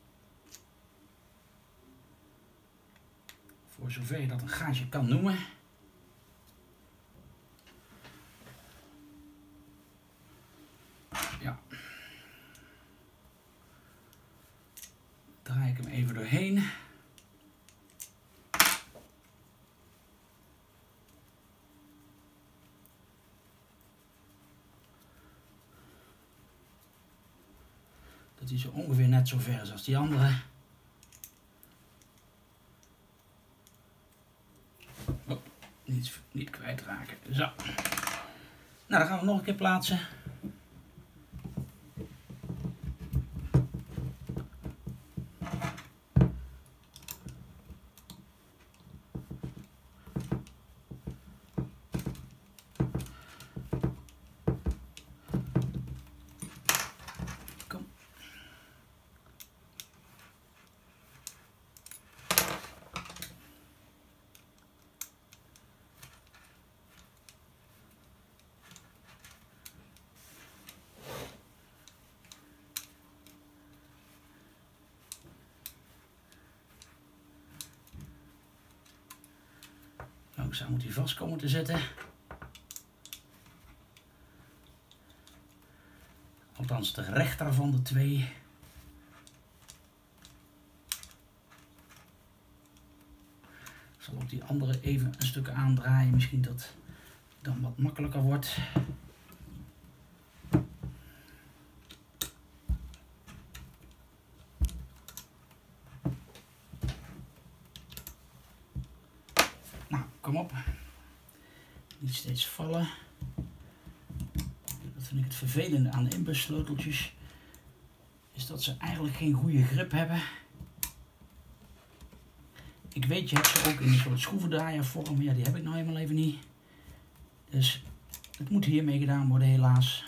Voor zover je dat een gaatje kan noemen. Ja. Draai ik hem even doorheen. Dat hij zo ongeveer net zo ver is als die andere. Oh, niet, niet kwijtraken. Zo. Nou, dan gaan we nog een keer plaatsen. Langzaam moet hij vast komen te zitten. Althans de rechter van de twee. Ik zal ook die andere even een stuk aandraaien. Misschien dat het dan wat makkelijker wordt. Nou, kom op. Niet steeds vallen. Dat vind ik het vervelende aan de inbussleuteltjes. Is dat ze eigenlijk geen goede grip hebben. Ik weet, je hebt ze ook in een soort schroevendraaiervorm. Maar ja, die heb ik nou helemaal even niet. Dus het moet hiermee gedaan worden, helaas.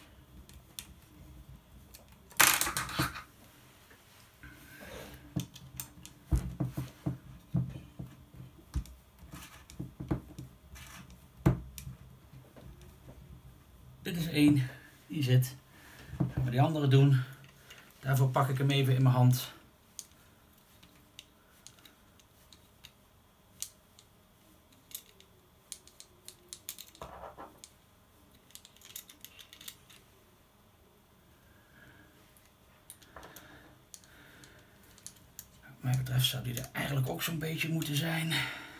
Dit is één, die zit. Gaan we die andere doen. Daarvoor pak ik hem even in mijn hand. Wat mij betreft zou die er eigenlijk ook zo'n beetje moeten zijn.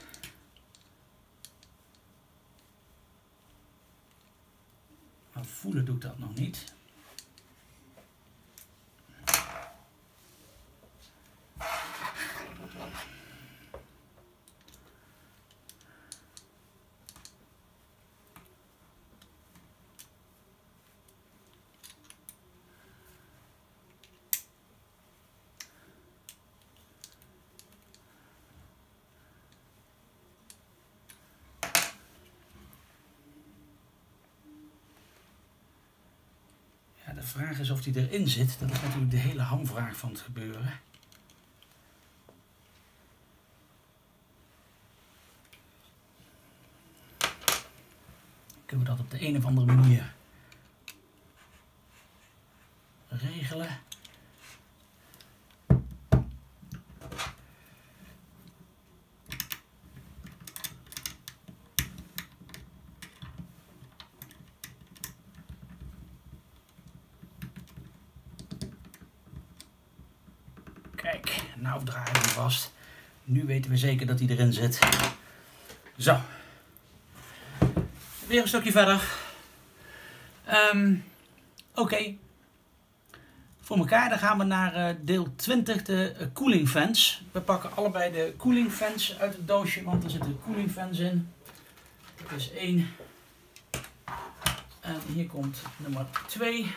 Maar voelen doe ik dat nog niet. vraag is of die erin zit. Dat is natuurlijk de hele hamvraag van het gebeuren. Kunnen we dat op de een of andere manier regelen? Kijk, nou draai ik hem vast. Nu weten we zeker dat hij erin zit. Zo. Weer een stukje verder. Um, Oké. Okay. Voor elkaar, dan gaan we naar uh, deel twintig, de uh, cooling fans. We pakken allebei de cooling fans uit het doosje, want er zitten cooling fans in. Dit is één. En hier komt nummer twee.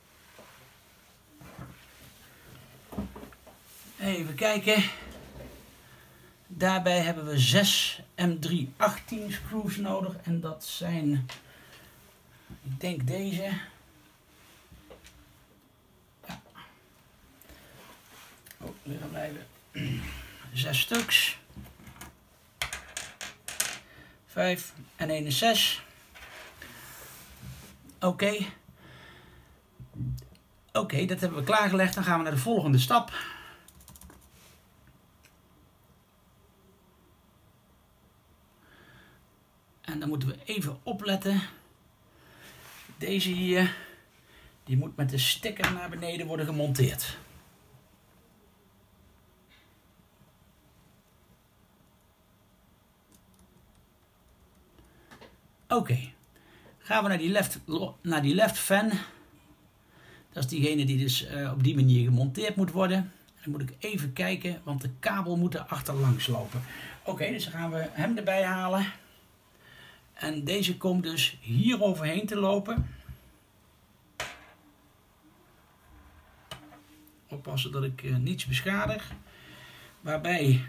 Even kijken. Daarbij hebben we zes M drie achttien screws nodig. En dat zijn, ik denk deze. Ja. Oh, liggen blijven. Zes stuks. Vijf en één is zes. Oké. Okay. Oké, okay, dat hebben we klaargelegd. Dan gaan we naar de volgende stap. En dan moeten we even opletten. Deze hier, die moet met de sticker naar beneden worden gemonteerd. Oké, okay. Gaan we naar die, left, naar die left fan. Dat is diegene die dus uh, op die manier gemonteerd moet worden. En dan moet ik even kijken, want de kabel moet er achterlangs lopen. Oké, okay, dus dan gaan we hem erbij halen. En deze komt dus hier overheen te lopen. Oppassen dat ik uh, niets beschadig. Waarbij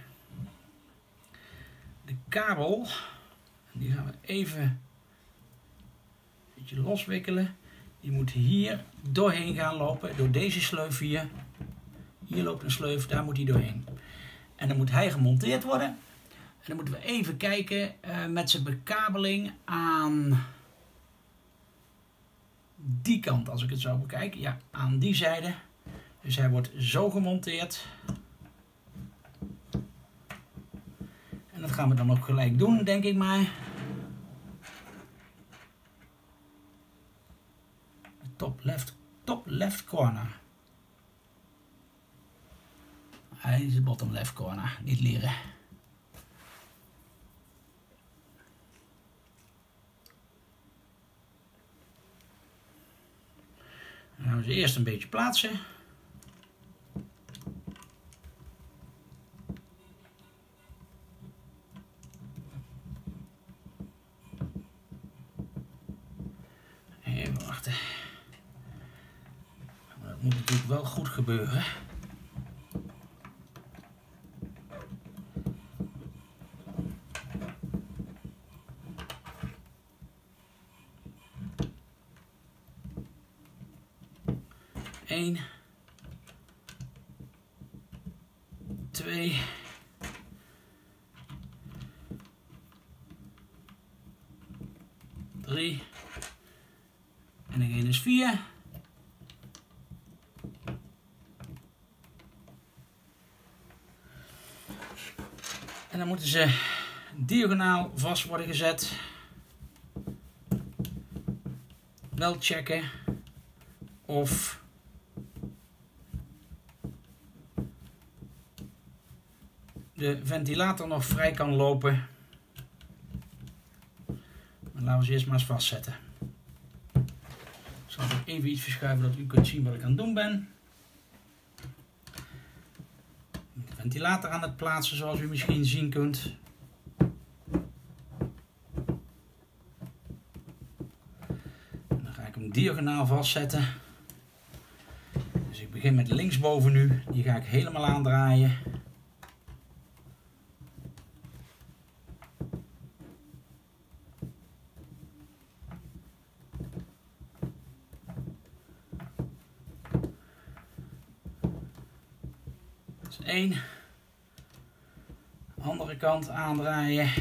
de kabel, die gaan we even een beetje loswikkelen. Die moet hier doorheen gaan lopen, door deze sleuf hier. Hier loopt een sleuf, daar moet hij doorheen. En dan moet hij gemonteerd worden. En dan moeten we even kijken uh, met zijn bekabeling aan die kant, als ik het zo bekijk. Ja, aan die zijde. Dus hij wordt zo gemonteerd. En dat gaan we dan ook gelijk doen, denk ik maar. Top left, top left corner. Hij is de bottom left corner, niet leren. Dan gaan we ze eerst een beetje plaatsen. Even wachten. Maar dat moet natuurlijk wel goed gebeuren. Eén, twee, drie en degene is vier. En dan moeten ze diagonaal vast worden gezet. Wel checken of de ventilator nog vrij kan lopen. Maar laten we ze eerst maar eens vastzetten. Ik zal ook even iets verschuiven dat u kunt zien wat ik aan het doen ben. De ventilator aan het plaatsen, zoals u misschien zien kunt. En dan ga ik hem diagonaal vastzetten. Dus ik begin met linksboven nu. Die ga ik helemaal aandraaien. is één. Andere kant aandraaien.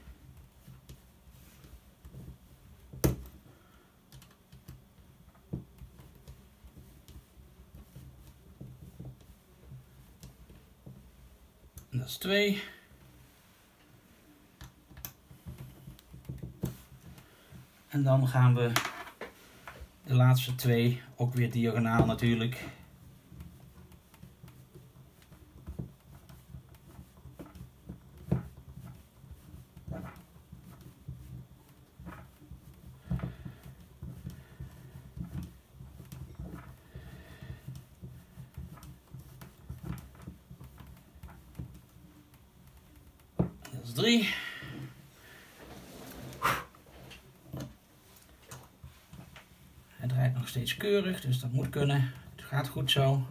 En dat is twee. En dan gaan we de laatste twee ook weer diagonaal natuurlijk. Dat is drie. Hij draait nog steeds keurig, dus dat moet kunnen. Het gaat goed zo.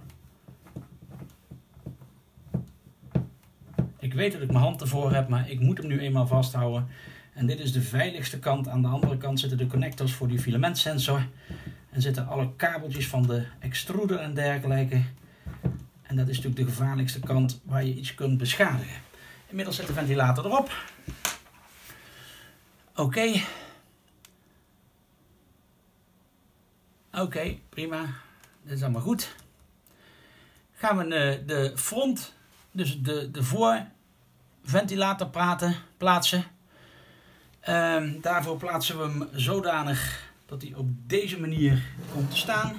Ik weet dat ik mijn hand ervoor heb, maar ik moet hem nu eenmaal vasthouden. En dit is de veiligste kant. Aan de andere kant zitten de connectors voor die filamentsensor. En zitten alle kabeltjes van de extruder en dergelijke. En dat is natuurlijk de gevaarlijkste kant waar je iets kunt beschadigen. Inmiddels zit de ventilator erop. Oké. Okay. Oké, okay, prima. Dit is allemaal goed. Gaan we uh, de front, dus de, de voorventilator praten, plaatsen. Um, daarvoor plaatsen we hem zodanig dat hij op deze manier komt te staan.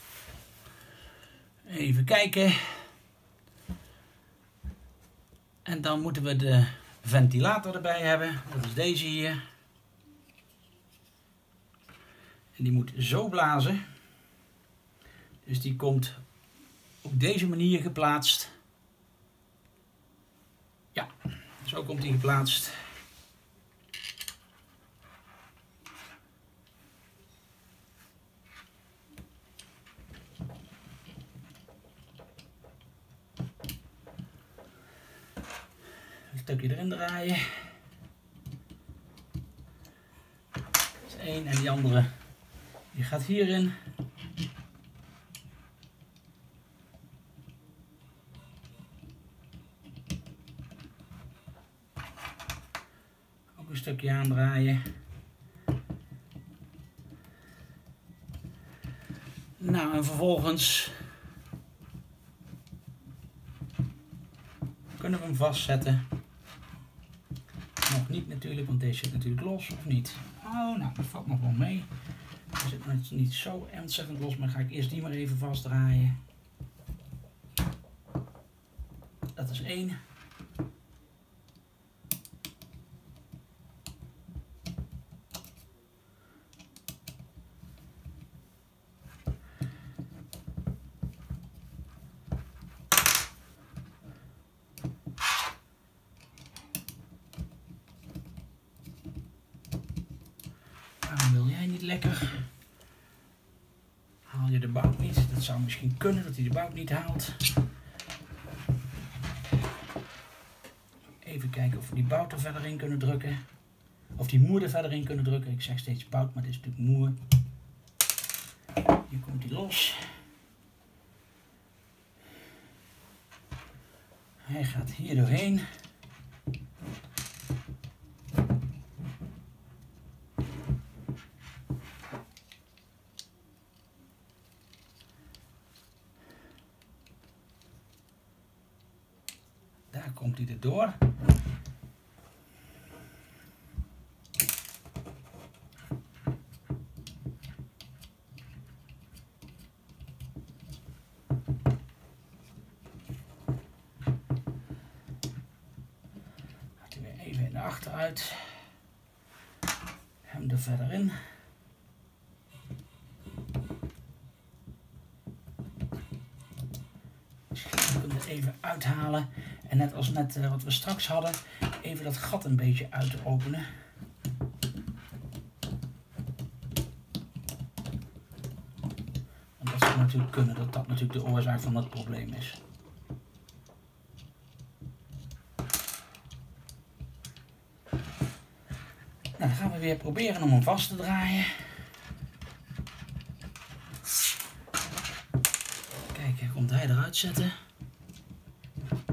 Even kijken. En dan moeten we de ventilator erbij hebben. Dat is deze hier. En die moet zo blazen. Dus die komt op deze manier geplaatst. Ja, zo komt die geplaatst. Een stukje erin draaien. Dat is één en die andere die gaat hierin. Ook een stukje aandraaien. Nou, en vervolgens kunnen we hem vastzetten. Nog niet natuurlijk, want deze zit natuurlijk los, of niet? Oh, nou, dat valt nog wel mee. Hij zit nog niet zo ontzettend los, maar ga ik eerst die maar even vastdraaien. Dat is één. Waarom wil jij niet lekker? Haal je de bout niet? Dat zou misschien kunnen dat hij de bout niet haalt. Even kijken of we die bout er verder in kunnen drukken. Of die moer er verder in kunnen drukken. Ik zeg steeds bout, maar dit is natuurlijk moer. Hier komt hij los. Hij gaat hier doorheen. Daar komt hij erdoor. Gaat hij weer even in de achteruit. Hem er verder in. Misschien kunnen we het even uithalen. En net als net uh, wat we straks hadden, even dat gat een beetje uit te openen. Want dat zou natuurlijk kunnen, dat dat natuurlijk de oorzaak van dat probleem is. Nou, dan gaan we weer proberen om hem vast te draaien. Kijk, komt hij eruit zetten.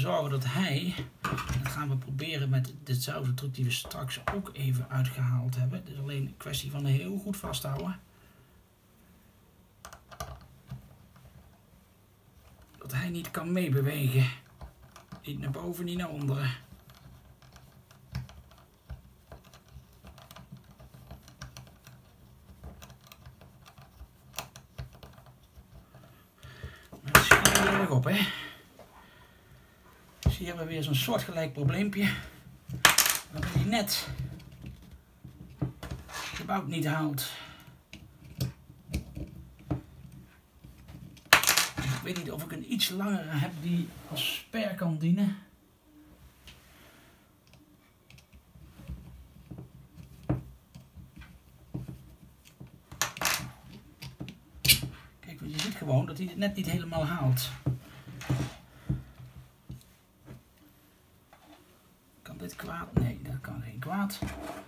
zorgen dat hij, dat gaan we proberen met ditzelfde truc die we straks ook even uitgehaald hebben. Het is alleen een kwestie van heel goed vasthouden. Dat hij niet kan meebewegen. Niet naar boven, niet naar onderen. Dat schiet er heel erg op, hè. Dus hier hebben we weer zo'n soortgelijk probleempje. Waarbij hij net de bout niet haalt. Ik weet niet of ik een iets langere heb die als sper kan dienen. Kijk, want je ziet gewoon dat hij het net niet helemaal haalt. Kan dit kwaad? Nee, dat kan geen kwaad.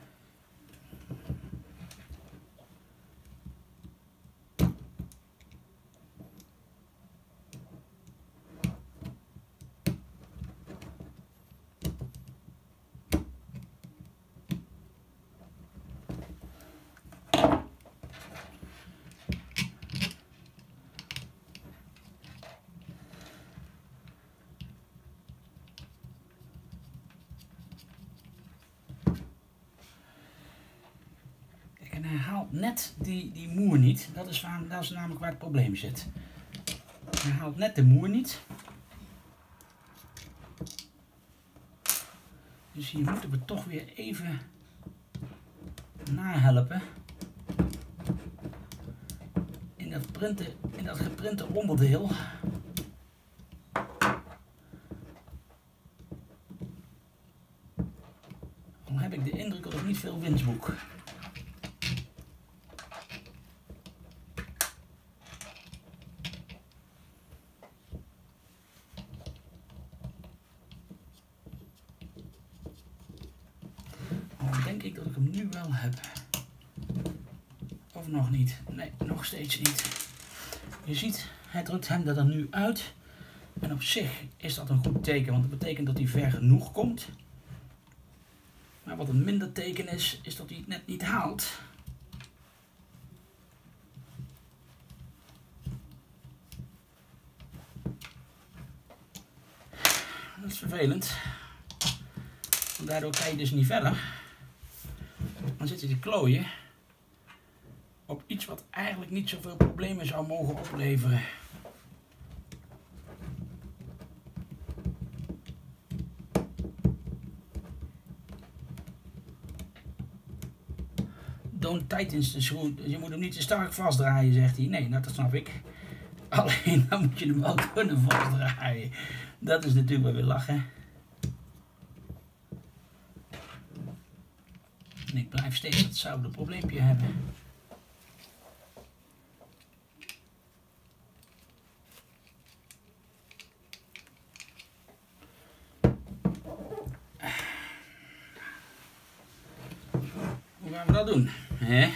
En hij haalt net die, die moer niet. Dat is, waar, dat is namelijk waar het probleem zit. Hij haalt net de moer niet. Dus hier moeten we toch weer even nahelpen. In dat, printen, in dat geprinte onderdeel. Dan heb ik de indruk dat ik niet veel winst boek. Denk ik dat ik hem nu wel heb. Of nog niet? Nee, nog steeds niet. Je ziet, hij drukt hem er dan nu uit. En op zich is dat een goed teken, want dat betekent dat hij ver genoeg komt. Maar wat een minder teken is, is dat hij het net niet haalt. Dat is vervelend. Want daardoor kan je dus niet verder. Dan zit je te klooien op iets wat eigenlijk niet zoveel problemen zou mogen opleveren. Don't tighten the schroef. Je moet hem niet te sterk vastdraaien, zegt hij. Nee, nou, dat snap ik. Alleen dan moet je hem wel kunnen vastdraaien. Dat is natuurlijk wel weer lachen. En ik blijf steeds hetzelfde probleempje hebben. Hoe gaan we dat doen? Hè?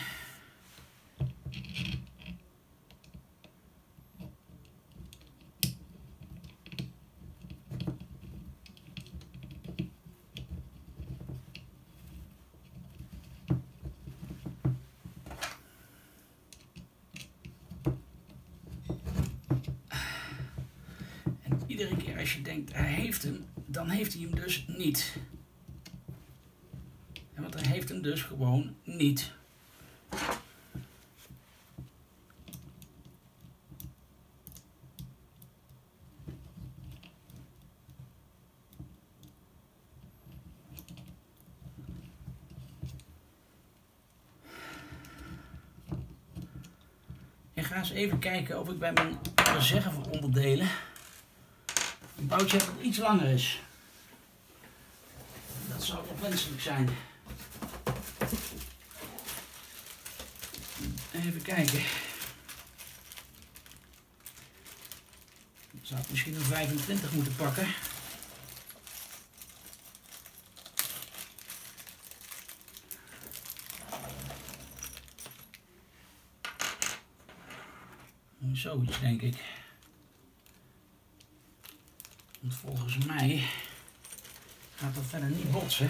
Iedere keer als je denkt hij heeft hem, dan heeft hij hem dus niet. Ja, want hij heeft hem dus gewoon niet. Ik ga eens even kijken of ik bij mijn reserveonderdelen een boutje heb dat iets langer is. Dat zou toch wenselijk zijn. Even kijken. Dan zou ik misschien een vijfentwintig moeten pakken. Zoiets denk ik. Want volgens mij gaat dat verder niet botsen.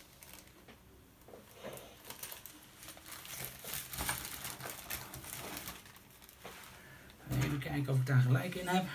Even kijken of ik daar gelijk in heb.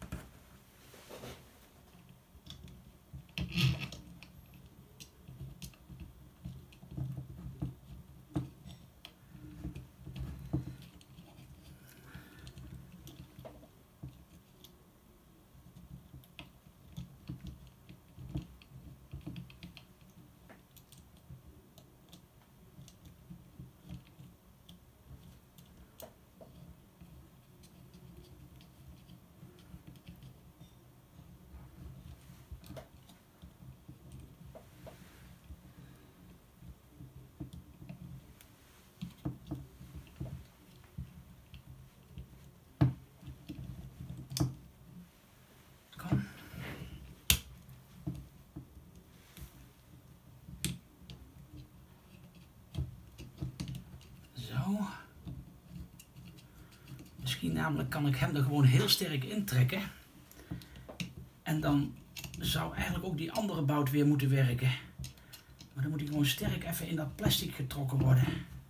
Misschien namelijk kan ik hem er gewoon heel sterk intrekken. En dan zou eigenlijk ook die andere bout weer moeten werken. Maar dan moet hij gewoon sterk even in dat plastic getrokken worden.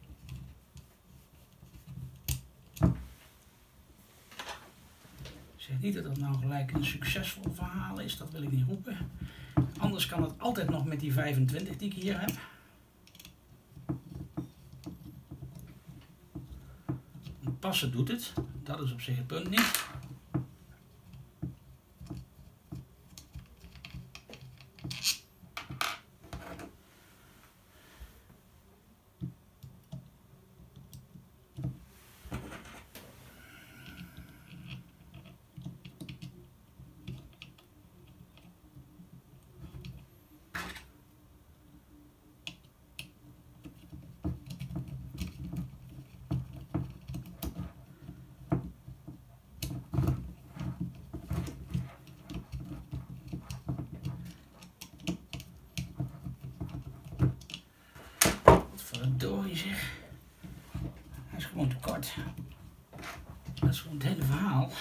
Ik zeg niet dat dat nou gelijk een succesvol verhaal is, dat wil ik niet roepen. Anders kan het altijd nog met die vijfentwintig die ik hier heb. Passen doet het, dat is op zich het punt niet. Verdorie zeg. Hij is gewoon te kort. Dat is gewoon het hele verhaal.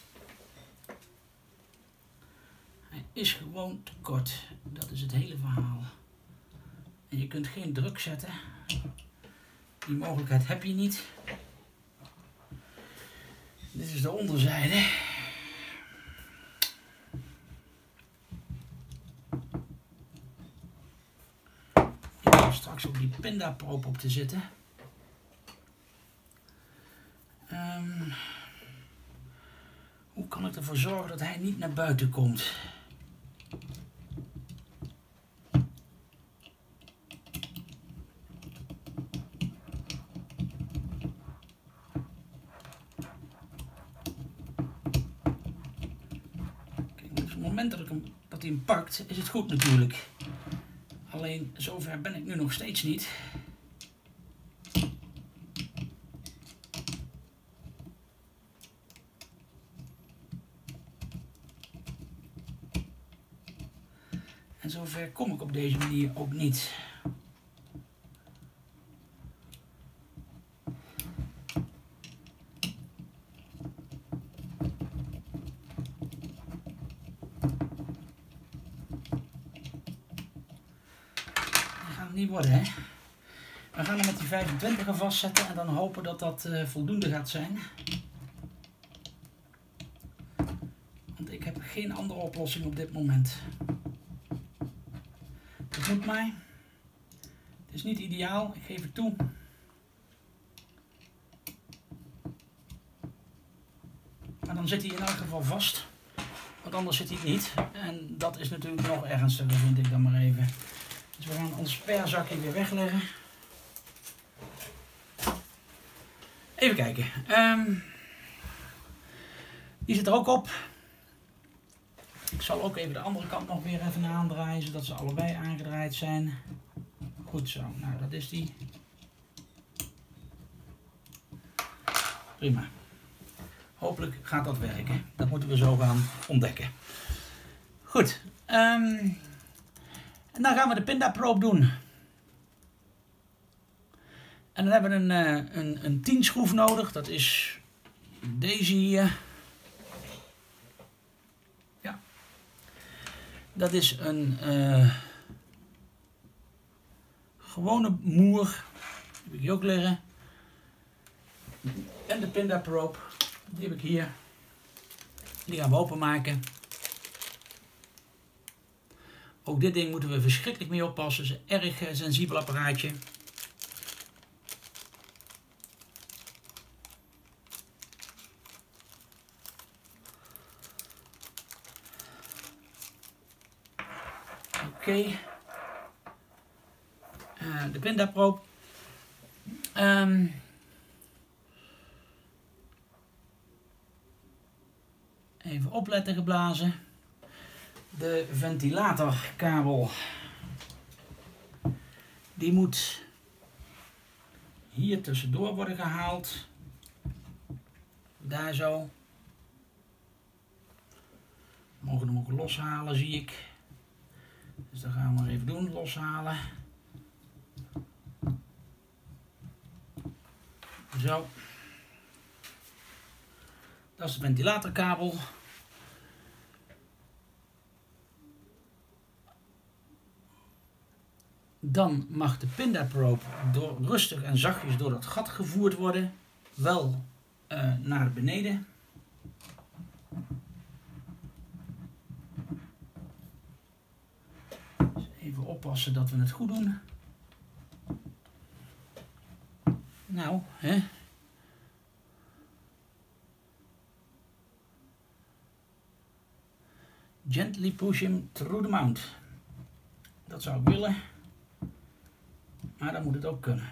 Hij is gewoon te kort. Dat is het hele verhaal. En je kunt geen druk zetten. Die mogelijkheid heb je niet. Dit is de onderzijde. Straks op die pindaproop op te zitten. Um, hoe kan ik ervoor zorgen dat hij niet naar buiten komt? Kijk, op het moment dat, ik hem, dat hij hem pakt, is het goed natuurlijk. Alleen zover ben ik nu nog steeds niet. En zover kom ik op deze manier ook niet. Niet worden, hè? We gaan hem met die vijfentwintig vastzetten en dan hopen dat dat uh, voldoende gaat zijn. Want ik heb geen andere oplossing op dit moment. Het moet mij. Het is niet ideaal, ik geef het toe. Maar dan zit hij in elk geval vast. Want anders zit hij het niet. En dat is natuurlijk nog ernstiger, vind ik dan maar even. Dus we gaan ons sperzakje weer wegleggen. Even kijken. Um, die zit er ook op. Ik zal ook even de andere kant nog weer even aandraaien, zodat ze allebei aangedraaid zijn. Goed zo. Nou, dat is die. Prima. Hopelijk gaat dat werken. Dat moeten we zo gaan ontdekken. Goed. Um, En dan gaan we de pindaproop doen. En dan hebben we een, een, een tien schroef nodig. Dat is deze hier. Ja. Dat is een uh, gewone moer. Die heb ik hier ook liggen. En de pindaprobe, die heb ik hier. Die gaan we openmaken. Ook dit ding moeten we verschrikkelijk mee oppassen. Het is een erg uh, sensibel apparaatje. Oké. Okay. Uh, de pindaprobe. Um, even opletten geblazen. De ventilatorkabel. Die moet hier tussendoor worden gehaald. Daar zo. We mogen hem ook loshalen, zie ik. Dus dat gaan we maar even doen, loshalen. Zo. Dat is de ventilatorkabel. Dan mag de pindaprobe door, rustig en zachtjes door dat gat gevoerd worden. Wel uh, naar beneden. Dus even oppassen dat we het goed doen. Nou, hè. Gently push him through the mount. Dat zou ik willen. Maar dan moet het ook kunnen.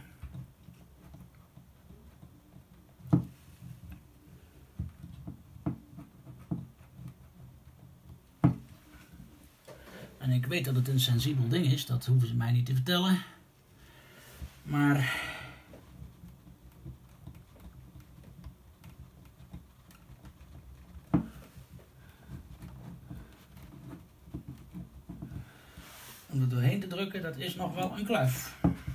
En ik weet dat het een sensibel ding is, dat hoeven ze mij niet te vertellen. Maar om er doorheen te drukken, dat is nog wel een kluif.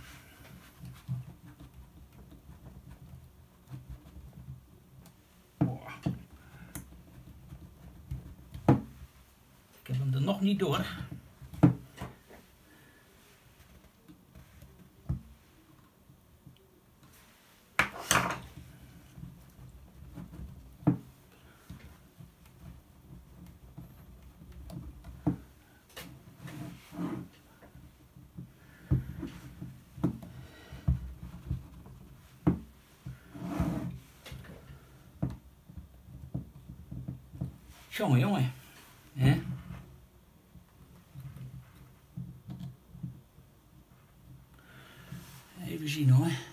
Oh. Ik heb hem er nog niet door. Jongen, jongen. Hè? Even zien hoor. Heb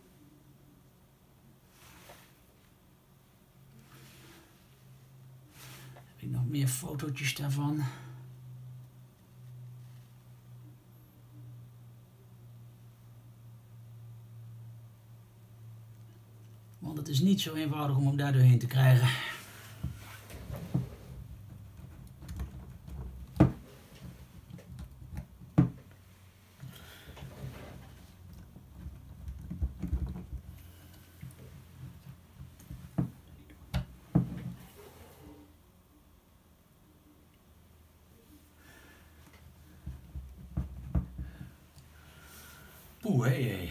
ik nog meer fotootjes daarvan? Want het is niet zo eenvoudig om hem daar doorheen te krijgen. Oeh, hé, hé.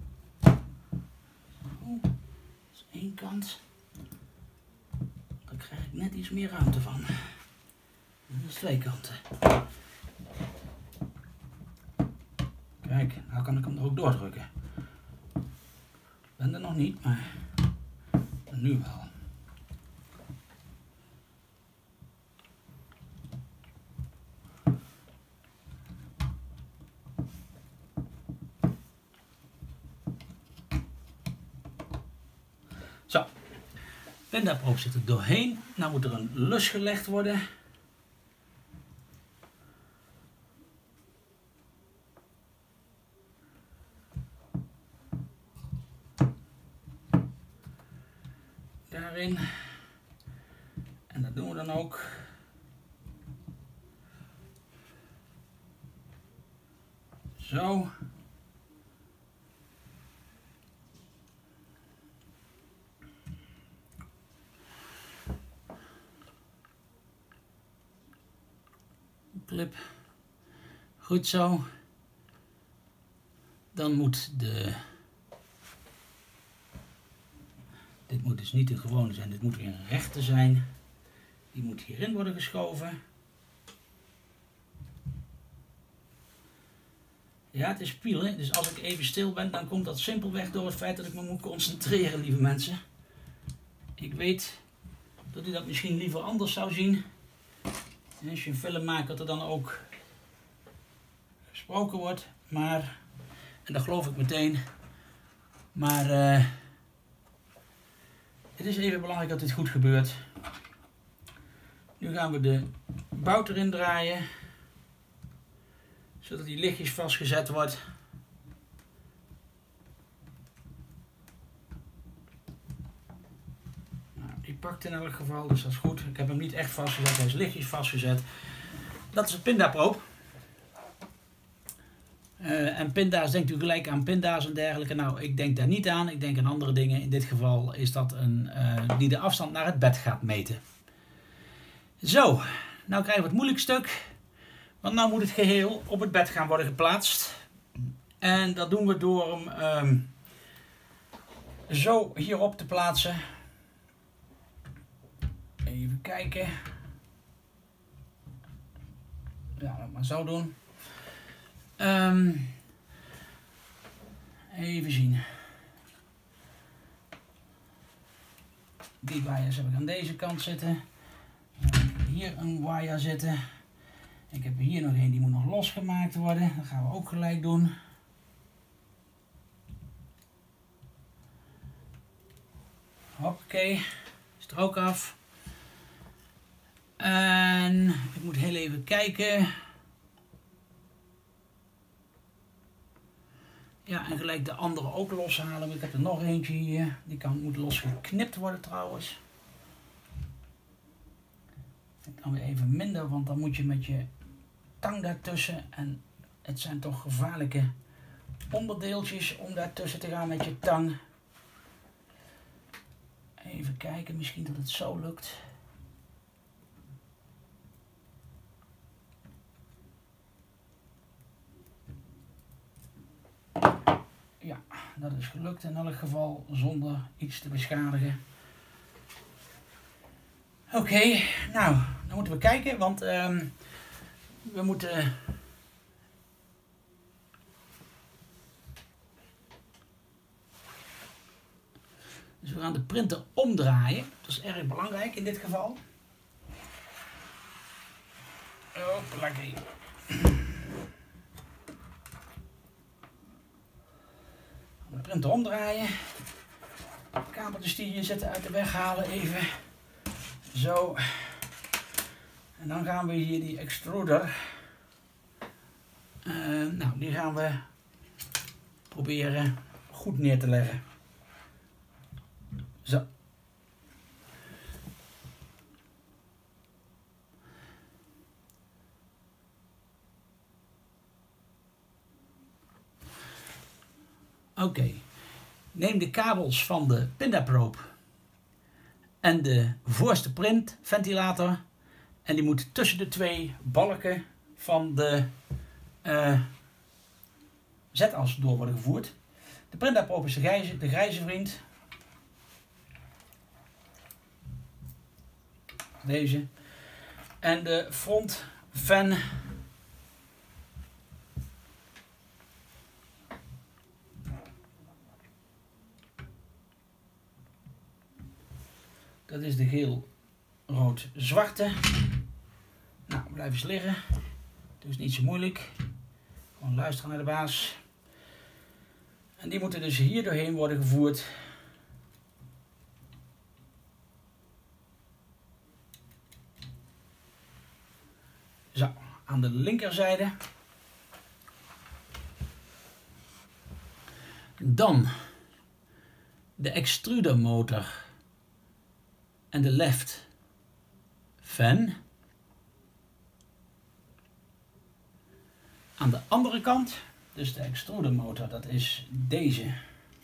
Eén kant. Dan krijg net iets meer ruimte van. Dat is twee kanten. Kijk, nou kan ik hem er ook doordrukken. Ik ben er nog niet, maar nu wel. Zo, pindaproop zit er doorheen. Nou moet er een lus gelegd worden. Daarin. En dat doen we dan ook. Zo. Clip. Goed zo. Dan moet de... Dit moet dus niet een gewone zijn, dit moet weer een rechte zijn. Die moet hierin worden geschoven. Ja, het is pielen, dus als ik even stil ben, dan komt dat simpelweg door het feit dat ik me moet concentreren, lieve mensen. Ik weet dat u dat misschien liever anders zou zien. En als je een film maakt, dat er dan ook gesproken wordt. Maar, en dat geloof ik meteen, maar uh, het is even belangrijk dat dit goed gebeurt. Nu gaan we de bout erin draaien, zodat die lichtjes vastgezet wordt. Nou, die pakt in elk geval, dus dat is goed. Ik heb hem niet echt vastgezet, hij is lichtjes vastgezet. Dat is het pindaproop. Uh, en pinda's, denkt u gelijk aan pinda's en dergelijke. Nou, ik denk daar niet aan. Ik denk aan andere dingen. In dit geval is dat een uh, die de afstand naar het bed gaat meten. Zo, nou krijgen we het moeilijk stuk. Want nou moet het geheel op het bed gaan worden geplaatst. En dat doen we door hem um, zo hierop te plaatsen. Even kijken. Ja, dat maar zo doen. Um, even zien. Die wires heb ik aan deze kant zitten. Hier een wire zitten. Ik heb hier nog een, die moet nog losgemaakt worden. Dat gaan we ook gelijk doen. Hoppakee. Is er ook af. En ik moet heel even kijken. Ja, en gelijk de andere ook loshalen. Ik heb er nog eentje hier. Die kan, moet losgeknipt worden trouwens. Dan weer even minder, want dan moet je met je tang daartussen. En het zijn toch gevaarlijke onderdeeltjes om daartussen te gaan met je tang. Even kijken, misschien dat het zo lukt. Ja, dat is gelukt in elk geval zonder iets te beschadigen. Oké, okay, nou, dan moeten we kijken, want um, we moeten... Dus we gaan de printer omdraaien. Dat is erg belangrijk in dit geval. Hoppakee. De printer omdraaien. De kabeltjes die hier zitten uit de weg halen even. Zo. En dan gaan we hier die extruder. Uh, nou, die gaan we proberen goed neer te leggen. Zo. Oké. Okay. Neem de kabels van de pindaproop en de voorste printventilator en die moet tussen de twee balken van de uh, zetas door worden gevoerd. De pindaproop is de grijze, de grijze vriend. Deze. En de front fan. Dat is de geel-rood-zwarte. Nou, blijf eens liggen. Dat is niet zo moeilijk. Gewoon luisteren naar de baas. En die moeten dus hier doorheen worden gevoerd. Zo, aan de linkerzijde. Dan de extrudermotor en de left fan. Aan de andere kant, dus de extrudermotor, dat is deze.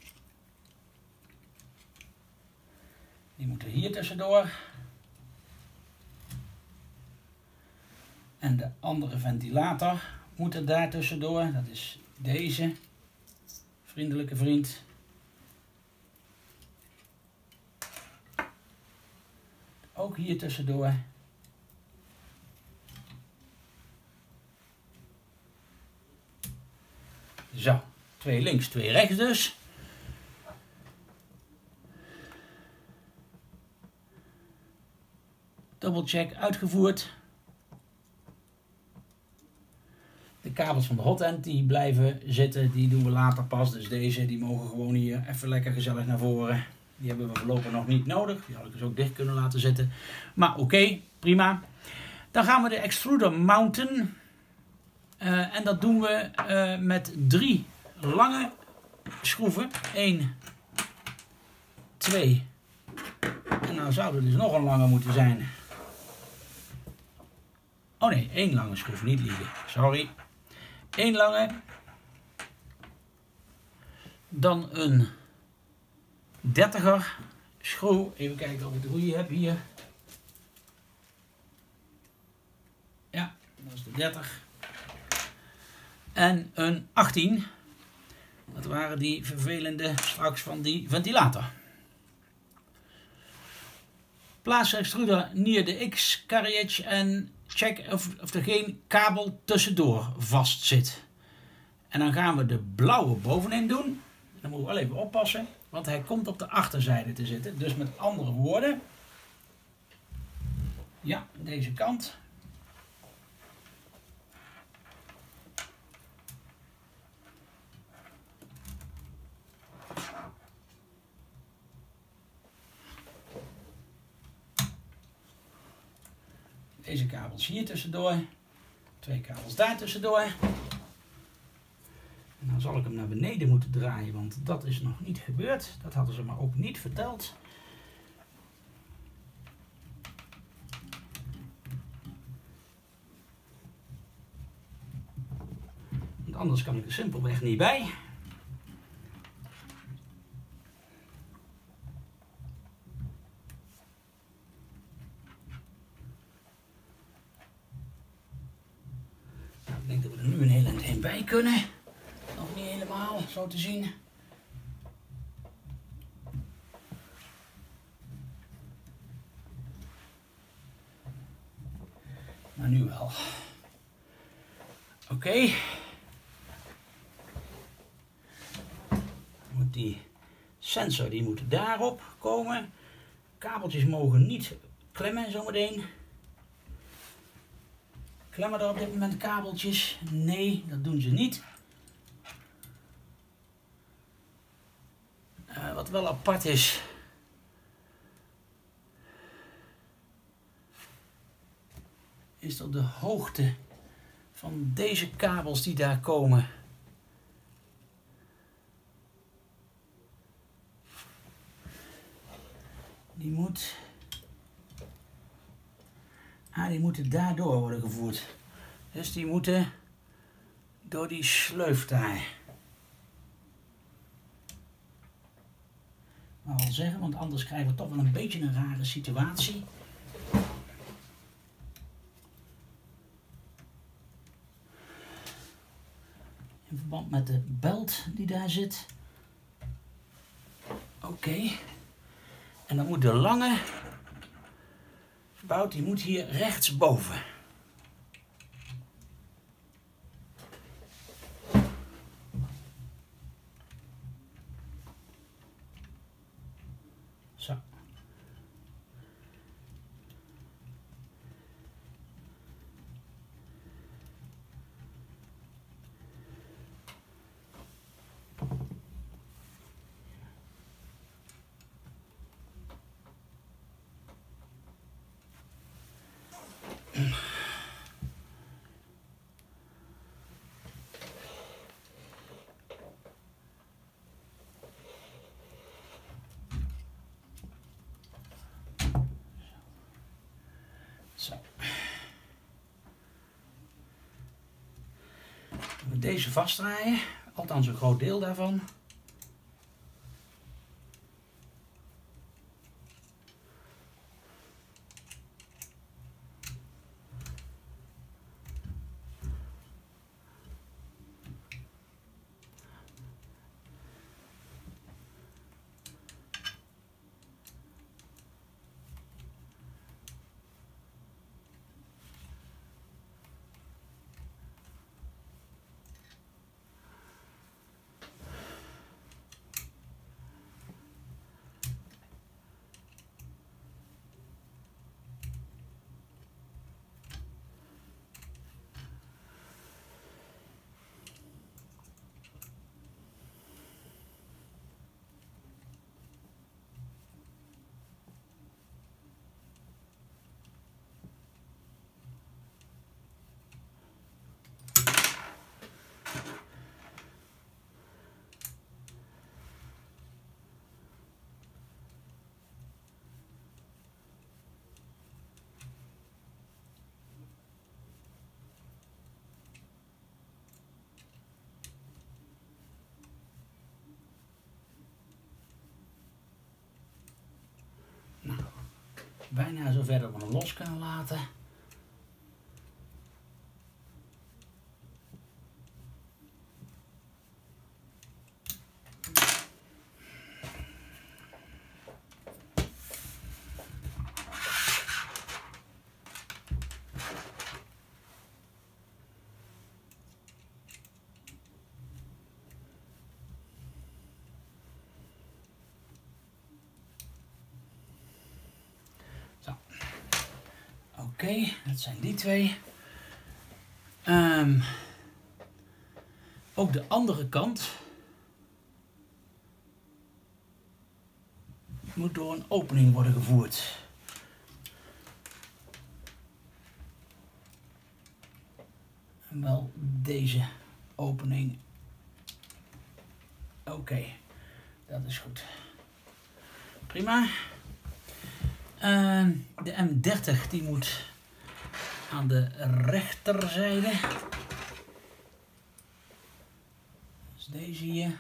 Die moeten hier tussendoor. En de andere ventilator moet er daar tussendoor. Dat is deze. Vriendelijke vriend. Ook hier tussendoor. Zo, twee links, twee rechts dus. Dubbelcheck uitgevoerd. De kabels van de hot end die blijven zitten, die doen we later pas. Dus deze die mogen gewoon hier even lekker gezellig naar voren. Die hebben we voorlopig nog niet nodig. Die had ik dus ook dicht kunnen laten zitten. Maar oké, okay, prima. Dan gaan we de extruder mounten. Uh, en dat doen we uh, met drie lange schroeven. Eén, twee. En nou zou er dus nog een lange moeten zijn. Oh nee, één lange schroef, niet liegen. Sorry. Eén lange. Dan een dertiger schroef. Even kijken of ik de goede heb hier. Ja, dat is de dertig. En een achttien. Dat waren die vervelende straks van die ventilator. Plaats de extruder near de X-carriage en check of, of er geen kabel tussendoor vast zit. En dan gaan we de blauwe bovenin doen. Dan moeten we wel even oppassen, want hij komt op de achterzijde te zitten. Dus met andere woorden. Ja, deze kant. Deze kabels hier tussendoor. Twee kabels daar tussendoor. En dan zal ik hem naar beneden moeten draaien, want dat is nog niet gebeurd. Dat hadden ze me ook niet verteld. Want anders kan ik er simpelweg niet bij. Ik denk dat we er nu een heel eind heen bij kunnen. Nog niet helemaal, zo te zien. Maar nu wel. Oké. Okay. Moet die sensor die moet daarop komen. Kabeltjes mogen niet klemmen zometeen. Klemmen er op dit moment kabeltjes? Nee, dat doen ze niet. Uh, wat wel apart is. Is dat de hoogte van deze kabels die daar komen. Die moet... Ah, die moeten daardoor worden gevoerd. Dus die moeten door die sleuf daar. Maar wel zeggen, want anders krijgen we toch wel een beetje een rare situatie. In verband met de belt die daar zit. Oké. Okay. En dan moet de lange spout die moet hier rechtsboven. Zo. Zo. We deze vastdraaien, althans een groot deel daarvan. Nou, bijna zover dat we hem los kunnen laten. Oké, okay, dat zijn die twee. Um, ook de andere kant moet door een opening worden gevoerd. En wel deze opening. Oké, okay, dat is goed. Prima. Uh, de M dertig die moet aan de rechterzijde. Dus deze hier.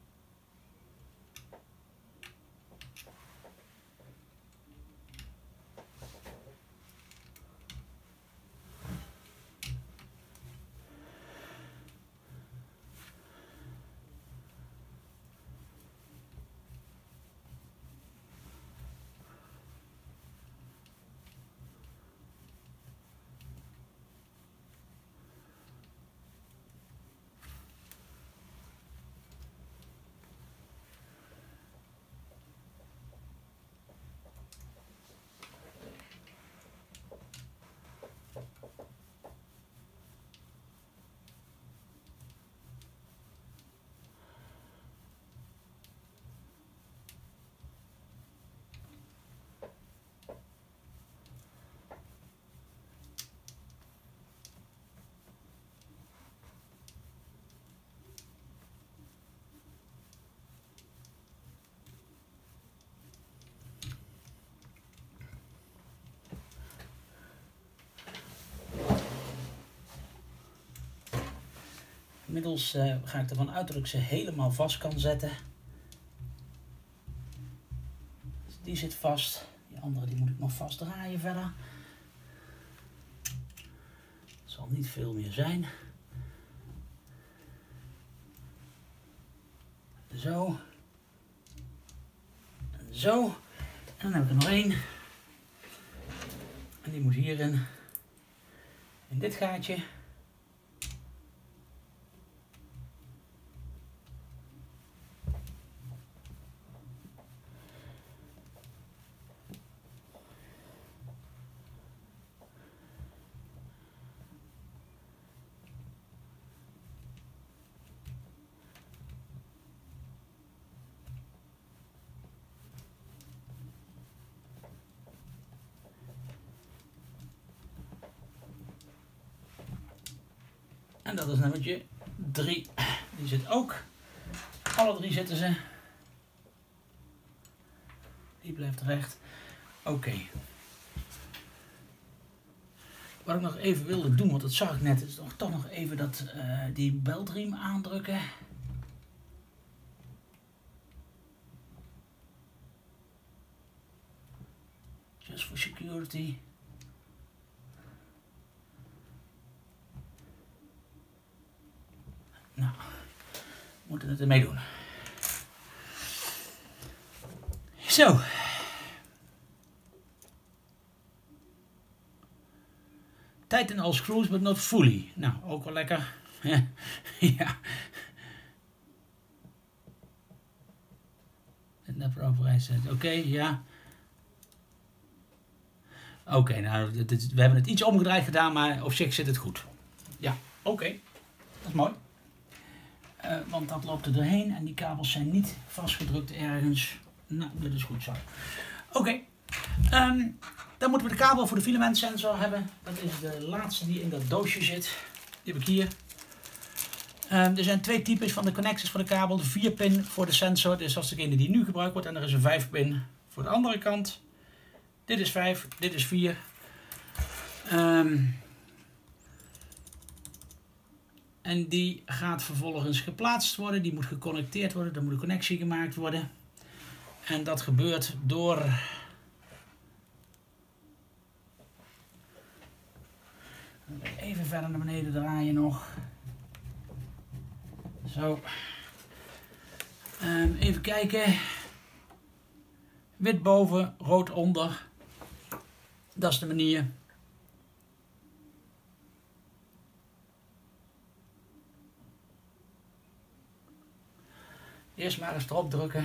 Inmiddels uh, ga ik ervan uit dat ik ze helemaal vast kan zetten. Dus die zit vast. Die andere die moet ik nog vast draaien verder. Het zal niet veel meer zijn. Zo. En zo. En dan heb ik er nog één. En die moet hierin, in dit gaatje. En dat is nummertje drie. Die zit ook. Alle drie zitten ze. Die blijft recht. Oké. Okay. Wat ik nog even wilde doen, want dat zag ik net, is toch, toch nog even dat, uh, die beltriem aandrukken. Just for security. Nou, we moeten het ermee doen. Zo. Tighten all screws, but not fully. Nou, ook wel lekker. Ja. Never overrijden. Oké, okay, ja. Oké, okay, nou, dit, dit, we hebben het iets omgedraaid gedaan, maar op zich zit het goed. Ja, oké. Okay. Dat is mooi. Uh, want dat loopt er doorheen en die kabels zijn niet vastgedrukt ergens. Nou, dit is goed zo. Oké. Okay. Um, dan moeten we de kabel voor de filamentsensor hebben. Dat is de laatste die in dat doosje zit. Die heb ik hier. Um, er zijn twee types van de connecties voor de kabel. De vier pin voor de sensor. Dus dat is degene die nu gebruikt wordt. En er is een vijf pin voor de andere kant. Dit is vijf, dit is vier. Um, en die gaat vervolgens geplaatst worden. Die moet geconnecteerd worden. Er moet een connectie gemaakt worden. En dat gebeurt door... Even verder naar beneden draaien nog. Zo. Um, even kijken. Wit boven, rood onder. Dat is de manier. Eerst maar eens erop drukken.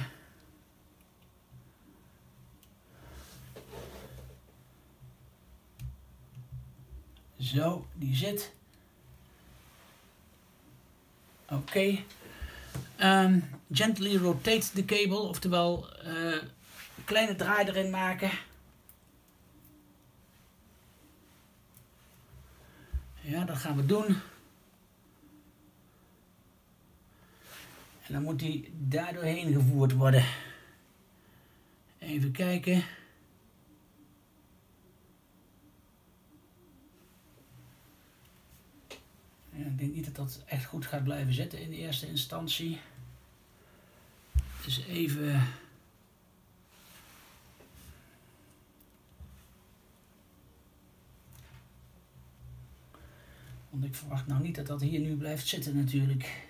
Zo, die zit. Oké. Okay. Um, gently rotate the cable, oftewel uh, een kleine draai erin maken. Ja, dat gaan we doen. En dan moet die daar doorheen gevoerd worden. Even kijken. Ja, ik denk niet dat dat echt goed gaat blijven zitten in de eerste instantie. Dus even... Want ik verwacht nou niet dat dat hier nu blijft zitten natuurlijk.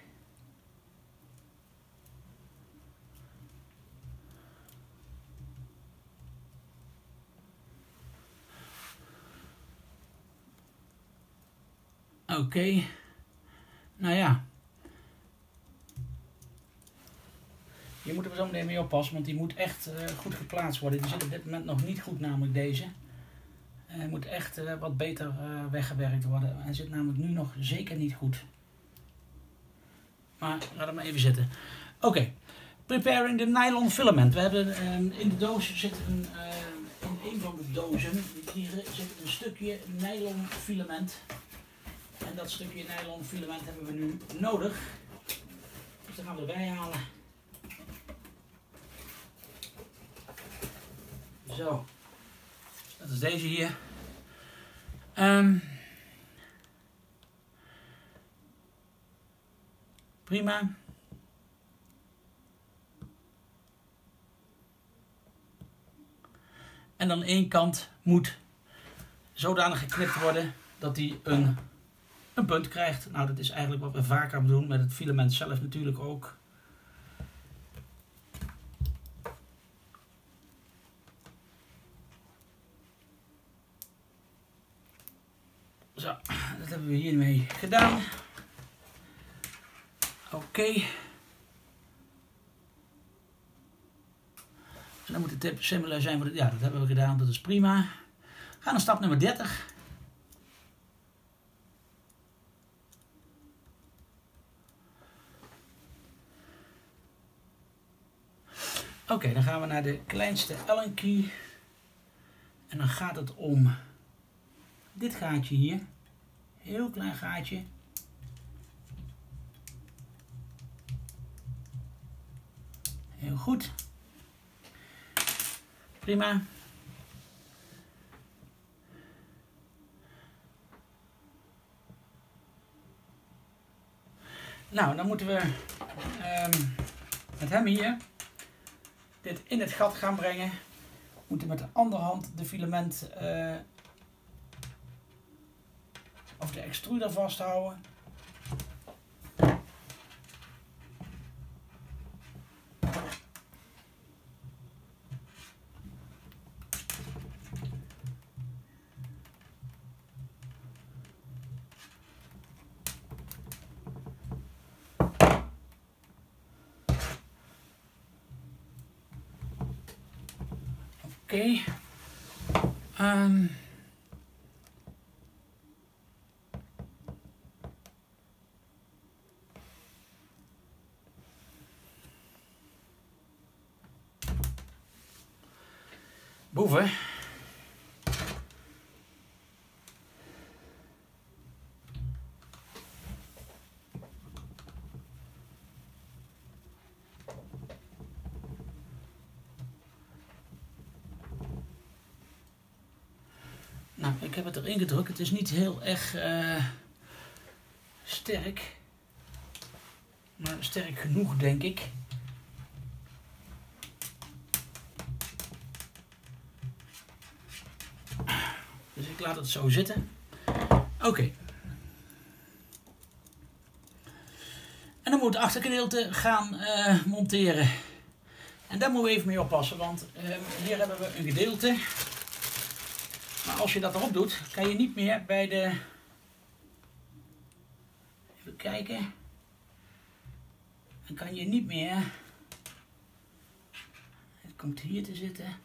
Oké. Okay. Nou ja. Je moet er zo meteen mee oppassen, want die moet echt uh, goed geplaatst worden. Die zit op dit moment nog niet goed, namelijk deze. Hij moet echt uh, wat beter uh, weggewerkt worden. Hij zit namelijk nu nog zeker niet goed. Maar laat hem maar even zitten. Oké. Okay. Preparing the nylon filament. We hebben uh, in de doos zit een, uh, in een van de dozen hier zit een stukje nylon filament. En dat stukje nylon filament hebben we nu nodig. Dus dat gaan we erbij halen. Zo. Dat is deze hier. Um, prima. En dan één kant moet zodanig geknipt worden dat die een, een punt krijgt. Nou, dat is eigenlijk wat we vaker doen met het filament zelf natuurlijk ook. hebben we hiermee gedaan. Oké. Okay. Dan moet de tip similar zijn voor de, ja, dat hebben we gedaan, dat is prima. We gaan naar stap nummer dertig. Oké, okay, dan gaan we naar de kleinste Allen key. En dan gaat het om dit gaatje hier. Heel klein gaatje. Heel goed. Prima. Nou, dan moeten we um, met hem hier dit in het gat gaan brengen. We moeten met de andere hand de filament uh, of de extruder vasthouden. Oké. Okay. Um. Boven. Nou, ik heb het erin gedrukt. Het is niet heel erg uh, sterk. Maar sterk genoeg, denk ik. Dus ik laat het zo zitten. Oké. Okay. En dan moet het achtergedeelte gaan uh, monteren. En daar moeten we even mee oppassen, want uh, hier hebben we een gedeelte. Maar als je dat erop doet, kan je niet meer bij de... Even kijken. Dan kan je niet meer... Het komt hier te zitten.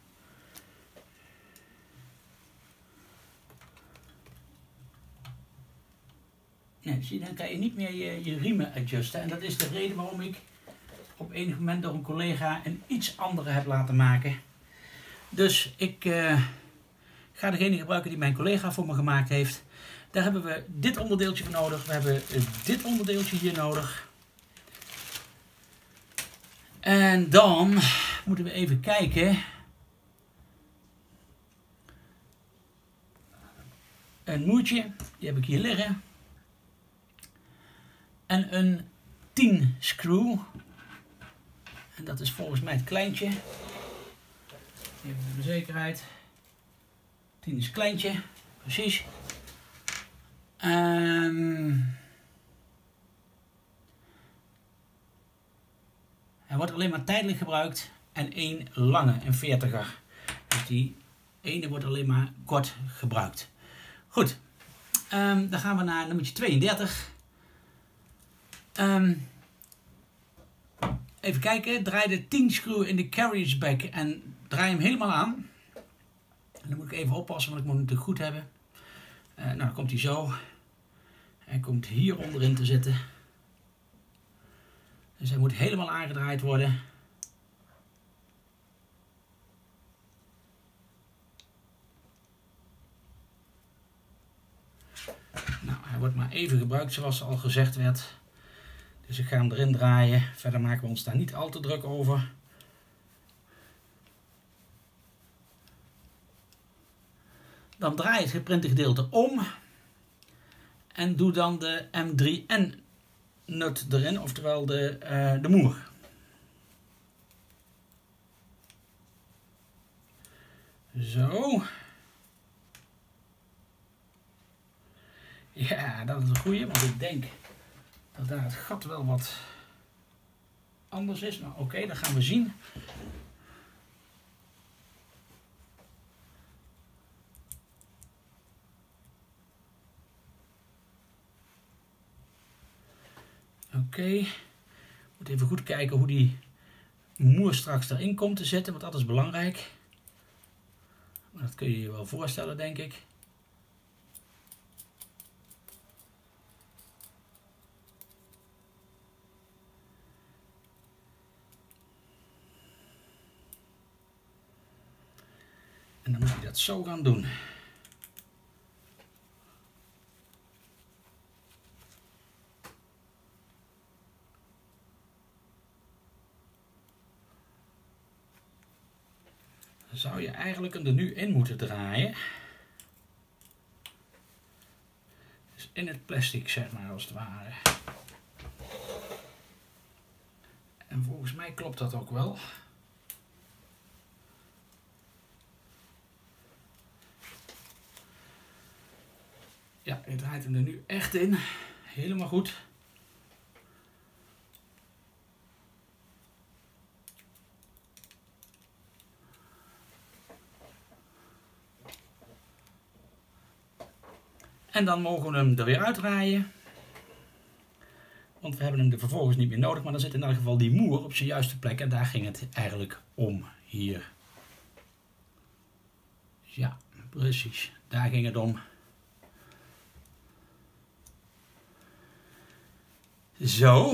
Nee, zie je, dan kan je niet meer je, je riemen adjusten. En dat is de reden waarom ik op enig moment door een collega een iets andere heb laten maken. Dus ik... Uh, Ik ga degene gebruiken die mijn collega voor me gemaakt heeft. Daar hebben we dit onderdeeltje voor nodig. We hebben dit onderdeeltje hier nodig. En dan moeten we even kijken. Een moertje, die heb ik hier liggen. En een tien screw. En dat is volgens mij het kleintje. Even voor de zekerheid. tien is kleintje, precies. Um, hij wordt alleen maar tijdelijk gebruikt en één lange, een veertiger. Dus die ene wordt alleen maar kort gebruikt. Goed, um, dan gaan we naar nummer tweeëndertig. Um, even kijken, draai de tien screw in de carriage back en draai hem helemaal aan. En dan moet ik even oppassen, want ik moet hem natuurlijk goed hebben. Uh, nou, dan komt hij zo. Hij komt hier onderin te zitten. Dus hij moet helemaal aangedraaid worden. Nou, hij wordt maar even gebruikt zoals al gezegd werd. Dus ik ga hem erin draaien. Verder maken we ons daar niet al te druk over. Dan draai je het geprinte gedeelte om. En doe dan de M drie N nut erin, oftewel de, uh, de moer. Zo. Ja, dat is een goeie, want ik denk dat daar het gat wel wat anders is. Nou, oké, okay, dat gaan we zien. Oké. Moet even goed kijken hoe die moer straks erin komt te zitten, want dat is belangrijk. Maar dat kun je je wel voorstellen, denk ik. En dan moet je dat zo gaan doen. Dan zou je eigenlijk hem er nu in moeten draaien. Dus in het plastic, zeg maar, als het ware. En volgens mij klopt dat ook wel. Ja, je draait hem er nu echt in. Helemaal goed. En dan mogen we hem er weer uitdraaien. Want we hebben hem er vervolgens niet meer nodig. Maar dan zit in elk geval die moer op zijn juiste plek. En daar ging het eigenlijk om hier. Ja, precies. Daar ging het om. Zo.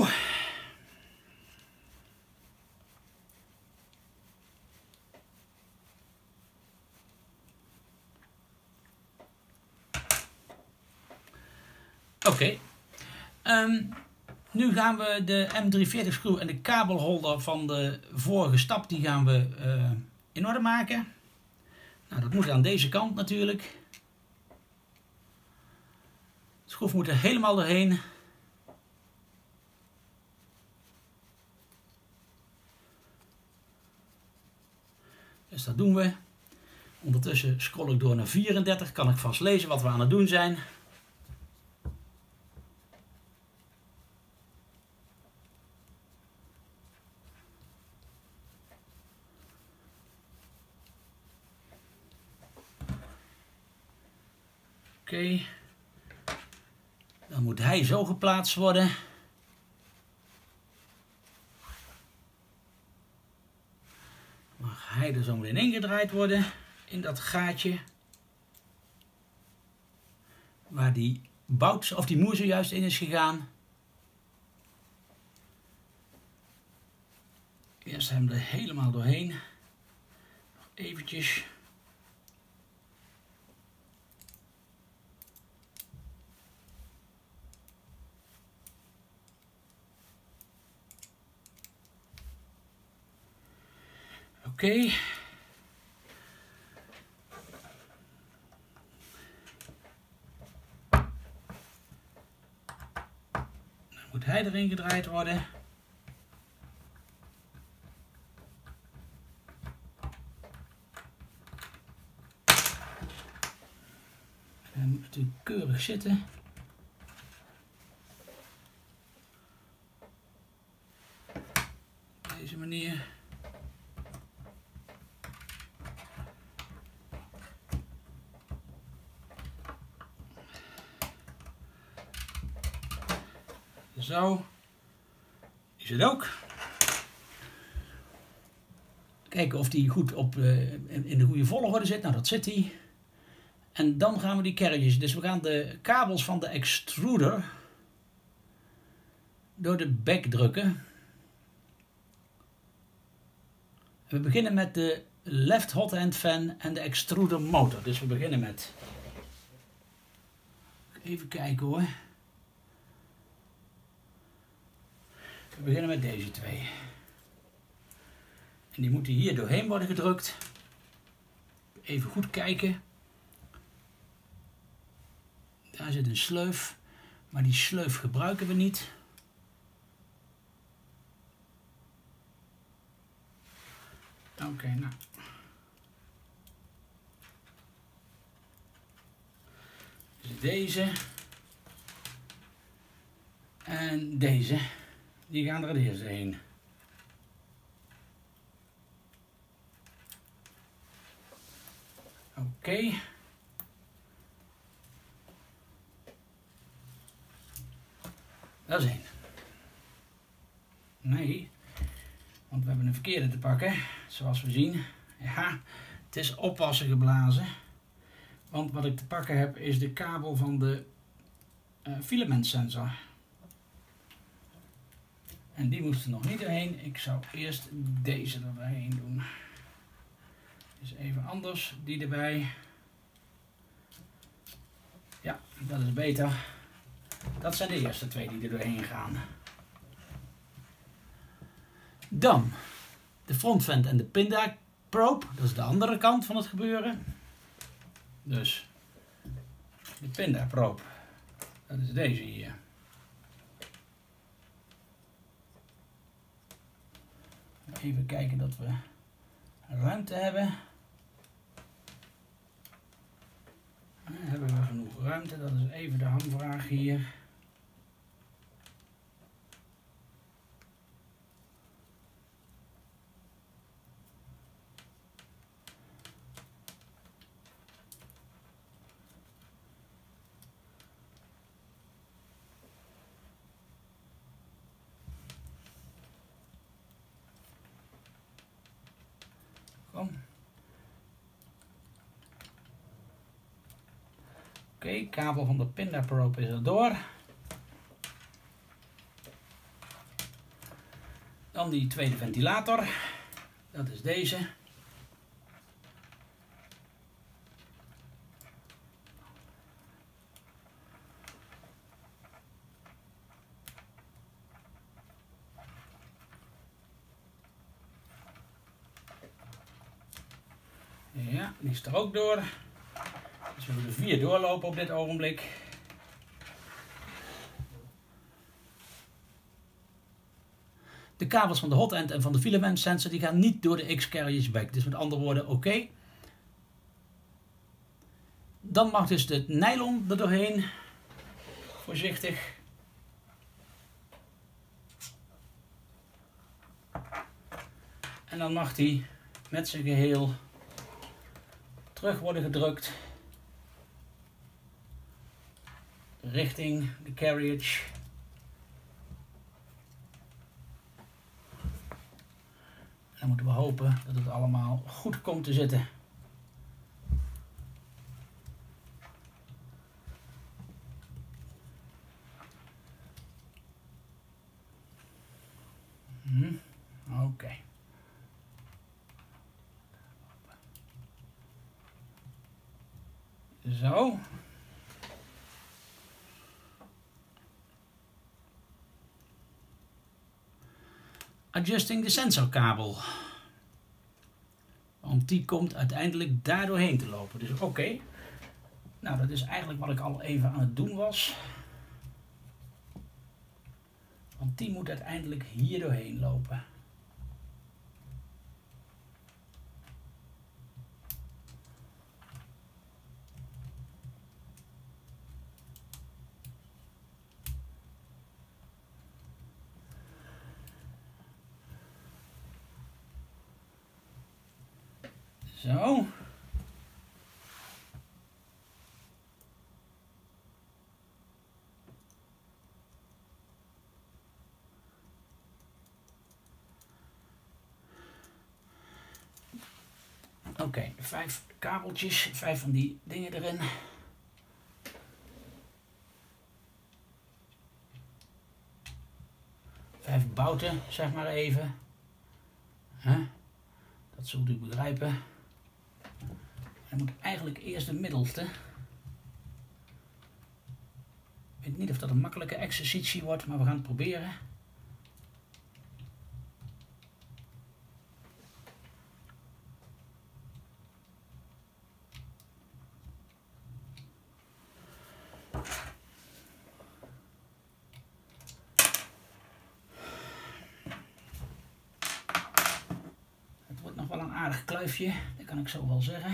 Oké. Okay. Um, nu gaan we de M driehonderdveertig schroef en de kabelholder van de vorige stap, die gaan we uh, in orde maken. Nou, dat moet aan deze kant natuurlijk. De schroef moet er helemaal doorheen. Dus dat doen we. Ondertussen scroll ik door naar vierendertig. Kan ik vast lezen wat we aan het doen zijn. Oké. Okay. Dan moet hij zo geplaatst worden. Mag hij er zo meteen ingedraaid worden in dat gaatje waar die bout of die moer zojuist in is gegaan. Eerst hem er helemaal doorheen. Nog eventjes. Oké. Okay. Dan moet hij erin gedraaid worden. Hij moet natuurlijk keurig zitten. Op deze manier. Zo, is het ook. Kijken of die goed op, uh, in de goede volgorde zit. Nou, dat zit hij. En dan gaan we die kerretjes. Dus we gaan de kabels van de extruder door de bek drukken. We beginnen met de left hot end fan en de extruder motor. Dus we beginnen met... Even kijken hoor. We beginnen met deze twee. En die moeten hier doorheen worden gedrukt. Even goed kijken. Daar zit een sleuf. Maar die sleuf gebruiken we niet. Oké, okay, nou. Dus deze. En deze. Die gaan er het eerst heen. Oké. Okay. Dat is één. Nee, want we hebben een verkeerde te pakken, zoals we zien. Ja, het is opwassen geblazen. Want wat ik te pakken heb is de kabel van de uh, filamentsensor. En die moest er nog niet doorheen. Ik zou eerst deze er doorheen doen. Dus even anders, die erbij. Ja, dat is beter. Dat zijn de eerste twee die er doorheen gaan. Dan de frontvent en de pinda probe. Dat is de andere kant van het gebeuren. Dus de pinda probe. Dat is deze hier. Even kijken dat we ruimte hebben. Hebben we genoeg ruimte? Dat is even de hamvraag hier. Kom. Oké, okay, kabel van de pinda probe is er door. Dan die tweede ventilator. Dat is deze. Ja, die is er ook door. Dus we hebben er vier doorlopen op dit ogenblik. De kabels van de hot end en van de filament sensor die gaan niet door de X-carriage back. Dus met andere woorden oké. Okay. Dan mag dus de nylon er doorheen. Voorzichtig. En dan mag die met zijn geheel terug worden gedrukt richting de carriage. En dan moeten we hopen dat het allemaal goed komt te zitten. Hm, Oké. Okay. Zo. Adjusting de sensorkabel. Want die komt uiteindelijk daar doorheen te lopen. Dus oké. Okay. Nou, dat is eigenlijk wat ik al even aan het doen was. Want die moet uiteindelijk hier doorheen lopen. Zo. Oké, okay, vijf kabeltjes, vijf van die dingen erin. Vijf bouten, zeg maar even. Huh? Dat zult u begrijpen. Dan moet eigenlijk eerst de middelste. Ik weet niet of dat een makkelijke exercitie wordt, maar we gaan het proberen. Het wordt nog wel een aardig kluifje, dat kan ik zo wel zeggen.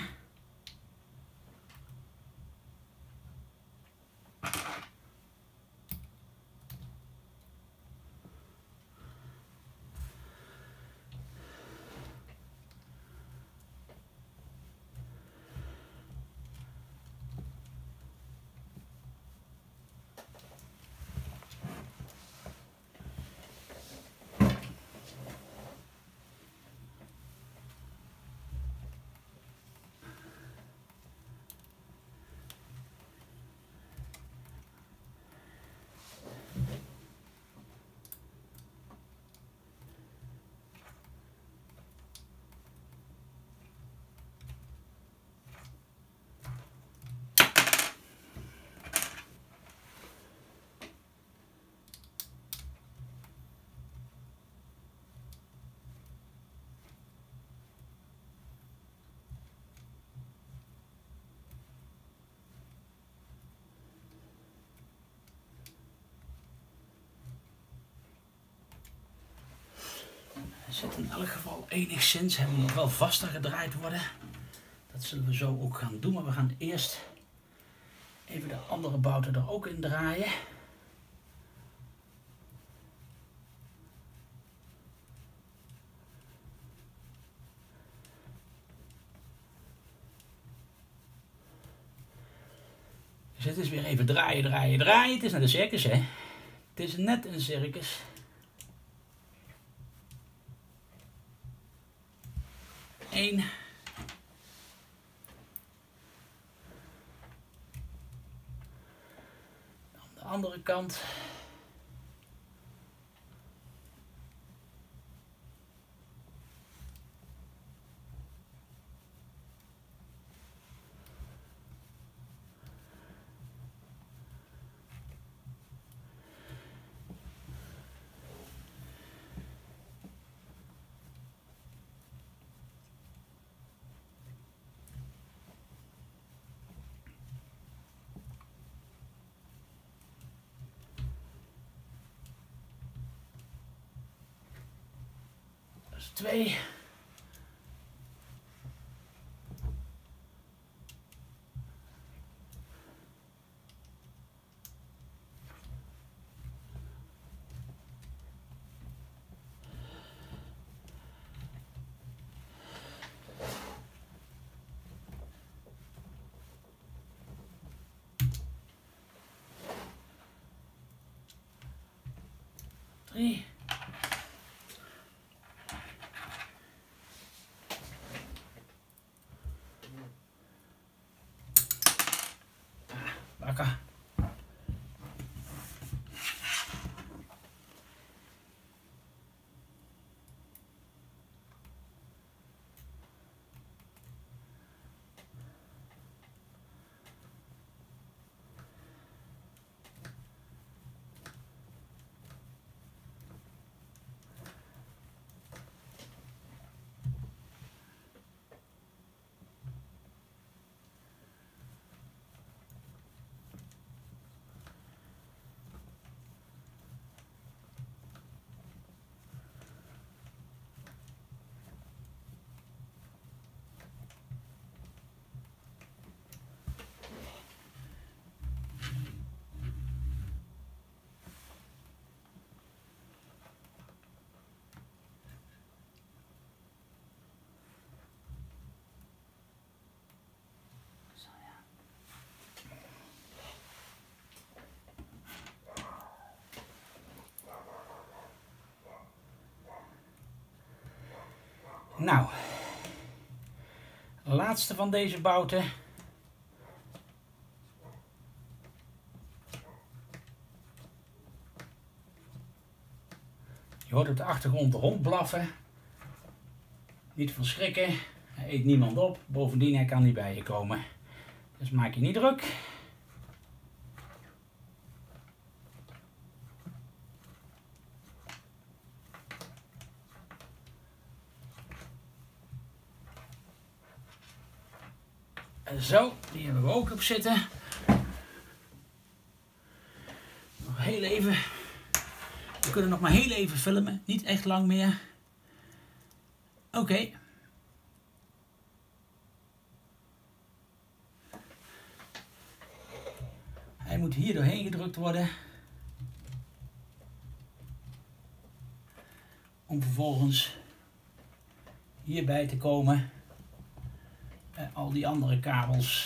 Er zit in elk geval enigszins, hij moet nog wel vaster gedraaid worden. Dat zullen we zo ook gaan doen, maar we gaan eerst even de andere bouten er ook in draaien. Dus het is weer even draaien, draaien, draaien. Het is net een circus, hè. Het is net een circus. Eén. Dan de andere kant. Twee. Drie. Lekker. Nou, de laatste van deze bouten. Je hoort op de achtergrond de hond blaffen. Niet verschrikken, hij eet niemand op. Bovendien, hij kan niet bij je komen. Dus maak je niet druk. Zo, die hebben we ook op zitten. Nog heel even. We kunnen nog maar heel even filmen, niet echt lang meer. Oké. Okay. Hij moet hier doorheen gedrukt worden. Om vervolgens hierbij te komen. En al die andere kabels.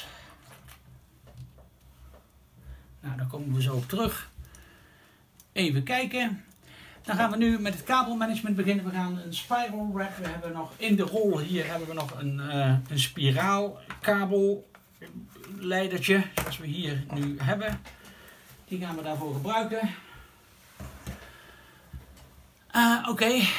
Nou, daar komen we zo op terug. Even kijken. Dan gaan we nu met het kabelmanagement beginnen. We gaan een spiral rack. We hebben nog in de rol hier hebben we nog een, uh, een spiraal kabelleidertje. Zoals we hier nu hebben. Die gaan we daarvoor gebruiken. Uh, Oké. Okay.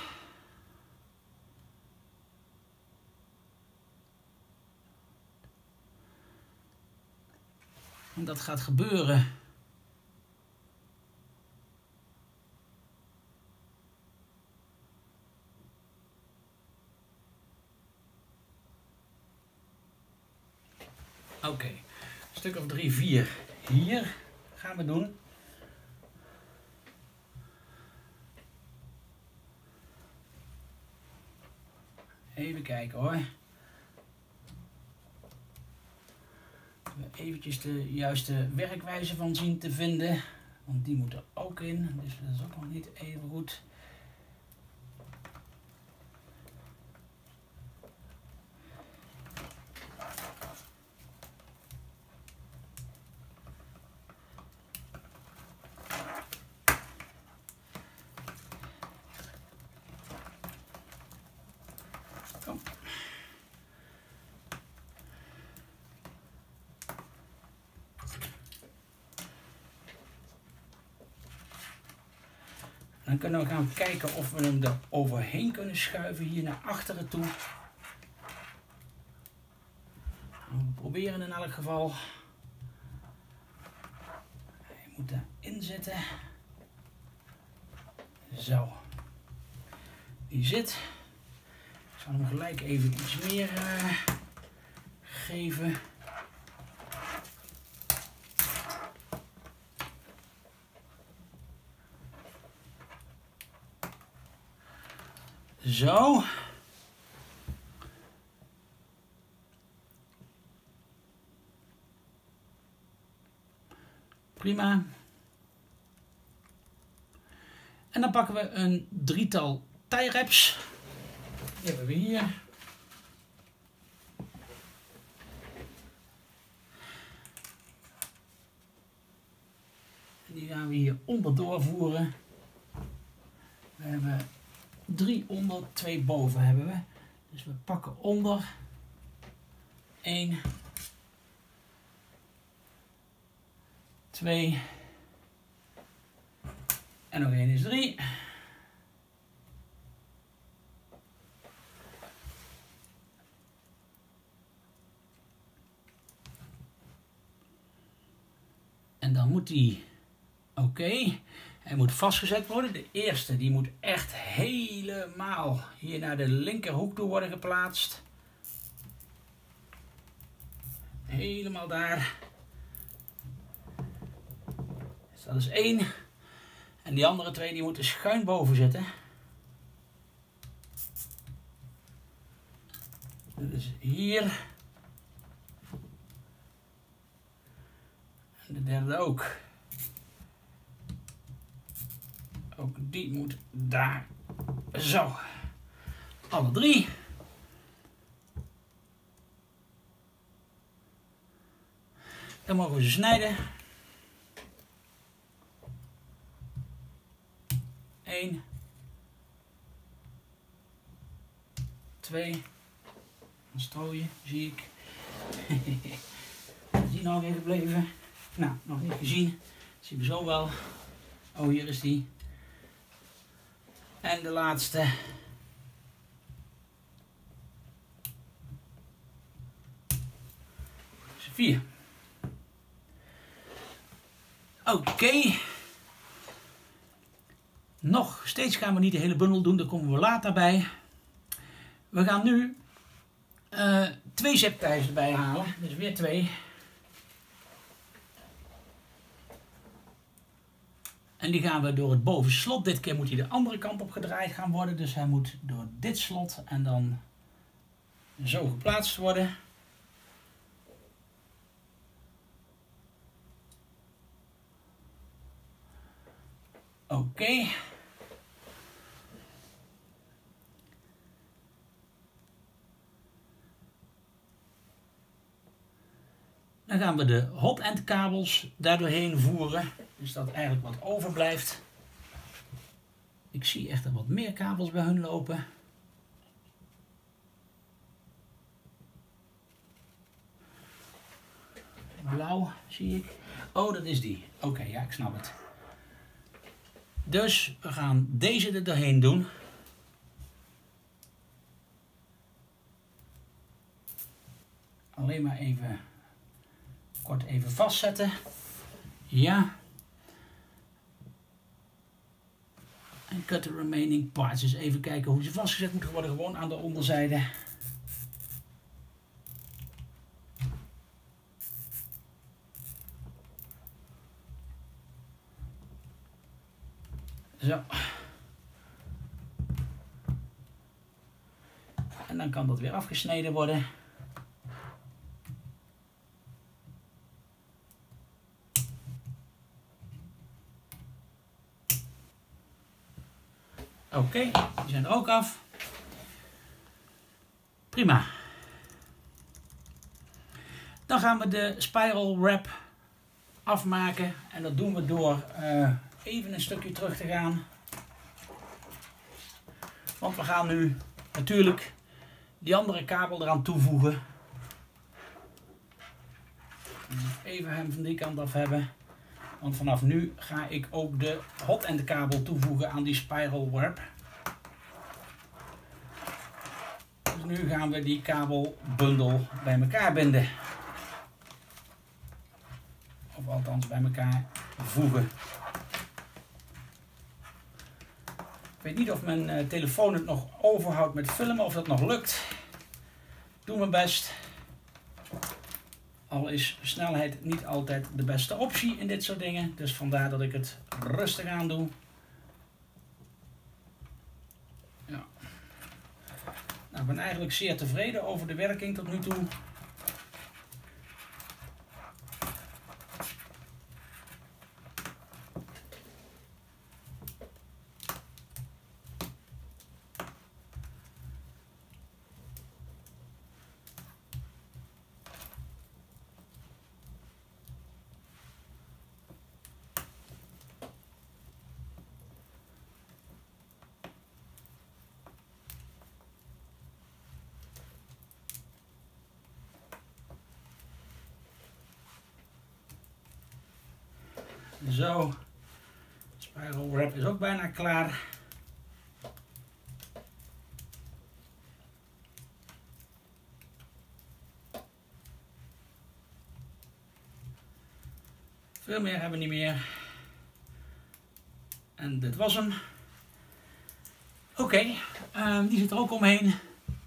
En dat gaat gebeuren. Oké, okay. Een stuk of drie, vier hier gaan we doen. Even kijken hoor. Eventjes de juiste werkwijze van zien te vinden. Want die moet er ook in. Dus dat is ook nog niet even goed. Kom. Dan kunnen we gaan kijken of we hem er overheen kunnen schuiven, hier naar achteren toe. We proberen in elk geval. Hij moet daarin zitten. Zo. Die zit. Ik zal hem gelijk even iets meer uh, geven. Zo. Prima. En dan pakken we een drietal tie wraps. Die hebben we hier. En die gaan we hier onderdoor voeren. We hebben drie onder, twee boven hebben we. Dus we pakken onder. één. twee. En nog één is drie. En dan moet die, oké, okay. Hij moet vastgezet worden. De eerste die moet echt helemaal hier naar de linkerhoek toe worden geplaatst. Helemaal daar. Dus dat is één. En die andere twee die moeten schuin boven zitten. Dat is hier. En de derde ook. Ook die moet daar. Zo. Alle drie. Dan mogen we ze snijden. één. twee. Een strooien, zie ik. Is die nou weer gebleven? Nou, nog niet gezien. Dat zien we zo wel. Oh, hier is die. En de laatste. vier. Oké. Okay. Nog steeds gaan we niet de hele bundel doen, daar komen we later bij. We gaan nu uh, twee zipties erbij halen, dus weer twee. En die gaan we door het bovenslot. Dit keer moet hij de andere kant op gedraaid gaan worden, dus hij moet door dit slot en dan zo geplaatst worden. Oké. Okay. Dan gaan we de hot end kabels daar doorheen voeren. Dus dat eigenlijk wat overblijft. Ik zie echt wat meer kabels bij hun lopen. Blauw zie ik. Oh, dat is die. Oké, okay, ja, ik snap het. Dus we gaan deze er doorheen doen. Alleen maar even kort even vastzetten. Ja. En cut the remaining parts. Dus even kijken hoe ze vastgezet moeten worden. Gewoon aan de onderzijde. Zo. En dan kan dat weer afgesneden worden. Oké, okay, die zijn er ook af. Prima. Dan gaan we de spiral wrap afmaken. En dat doen we door uh, even een stukje terug te gaan. Want we gaan nu natuurlijk die andere kabel eraan toevoegen. Even hem van die kant af hebben. Want vanaf nu ga ik ook de hot end kabel toevoegen aan die spiral wrap. Dus nu gaan we die kabelbundel bij elkaar binden. Of althans bij elkaar voegen. Ik weet niet of mijn uh, telefoon het nog overhoudt met filmen, of dat nog lukt. Doe mijn best. Al is snelheid niet altijd de beste optie in dit soort dingen. Dus vandaar dat ik het rustig aan doe. Ja. Nou, ik ben eigenlijk zeer tevreden over de werking tot nu toe. Zo, spiral wrap is ook bijna klaar. Veel meer hebben we niet meer. En dit was hem. Oké, okay, um, die zit er ook omheen.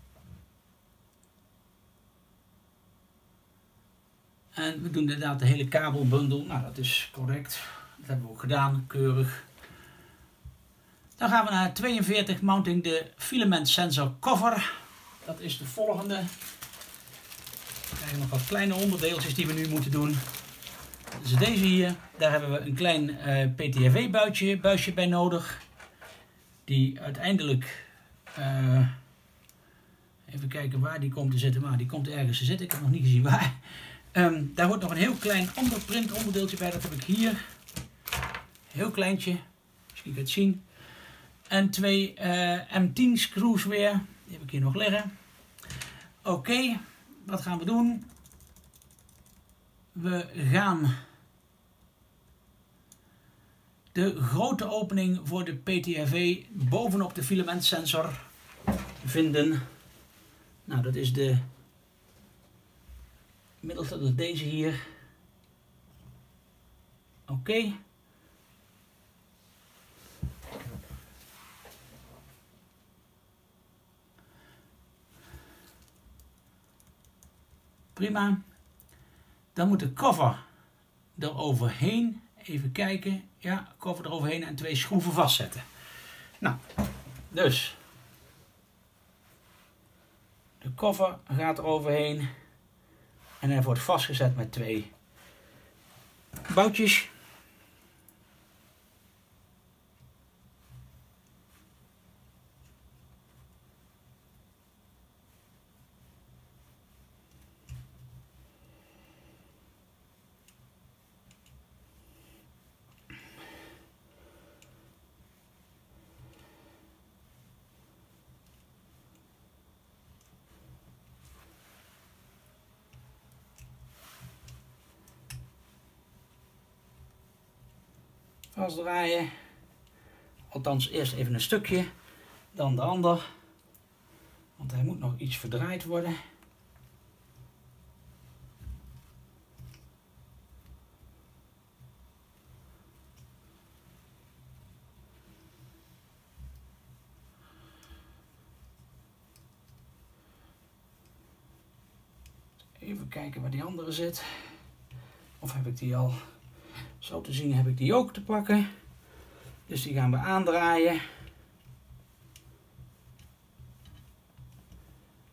En we doen inderdaad de hele kabelbundel. Nou, dat is correct. Dat hebben we ook gedaan, keurig. Dan gaan we naar tweeënveertig, mounting de filament sensor cover. Dat is de volgende. We krijgen nog wat kleine onderdeeltjes die we nu moeten doen. Dus deze hier, daar hebben we een klein uh, P T F E-buisje buisje bij nodig. Die uiteindelijk... Uh, even kijken waar die komt te zitten. Maar die komt ergens te zitten. Ik heb nog niet gezien waar. Um, daar hoort nog een heel klein ander print onderdeeltje bij. Dat heb ik hier. Heel kleintje. Misschien kan je het zien. En twee uh, M tien screws weer. Die heb ik hier nog liggen. Oké. Okay, wat gaan we doen? We gaan de grote opening voor de P T F E bovenop de filamentsensor vinden. Nou, dat is de middelste, dat is deze hier. Oké. Okay. Prima. Dan moet de cover eroverheen. Even kijken. Ja, cover eroverheen en twee schroeven vastzetten. Nou, dus. De cover gaat eroverheen. En hij wordt vastgezet met twee boutjes. Vastdraaien. Althans eerst even een stukje, dan de ander. Want hij moet nog iets verdraaid worden. Even kijken waar die andere zit. Of heb ik die al? Zo te zien heb ik die ook te pakken. Dus die gaan we aandraaien.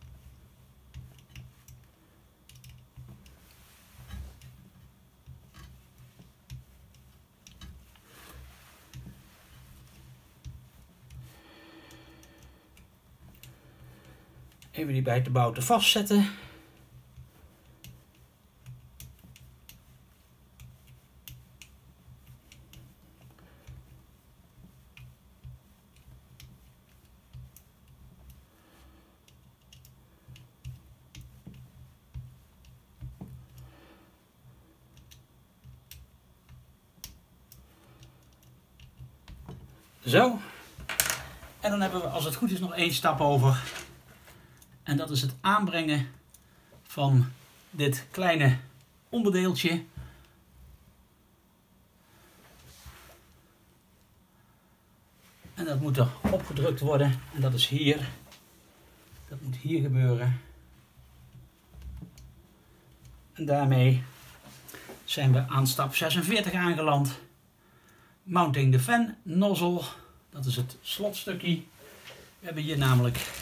Even die bij de bouten vastzetten. Zo. En dan hebben we, als het goed is, nog één stap over. En dat is het aanbrengen van dit kleine onderdeeltje. En dat moet er opgedrukt worden. En dat is hier. Dat moet hier gebeuren. En daarmee zijn we aan stap zesenveertig aangeland. Mounting the fan nozzle. Dat is het slotstukje. We hebben hier namelijk...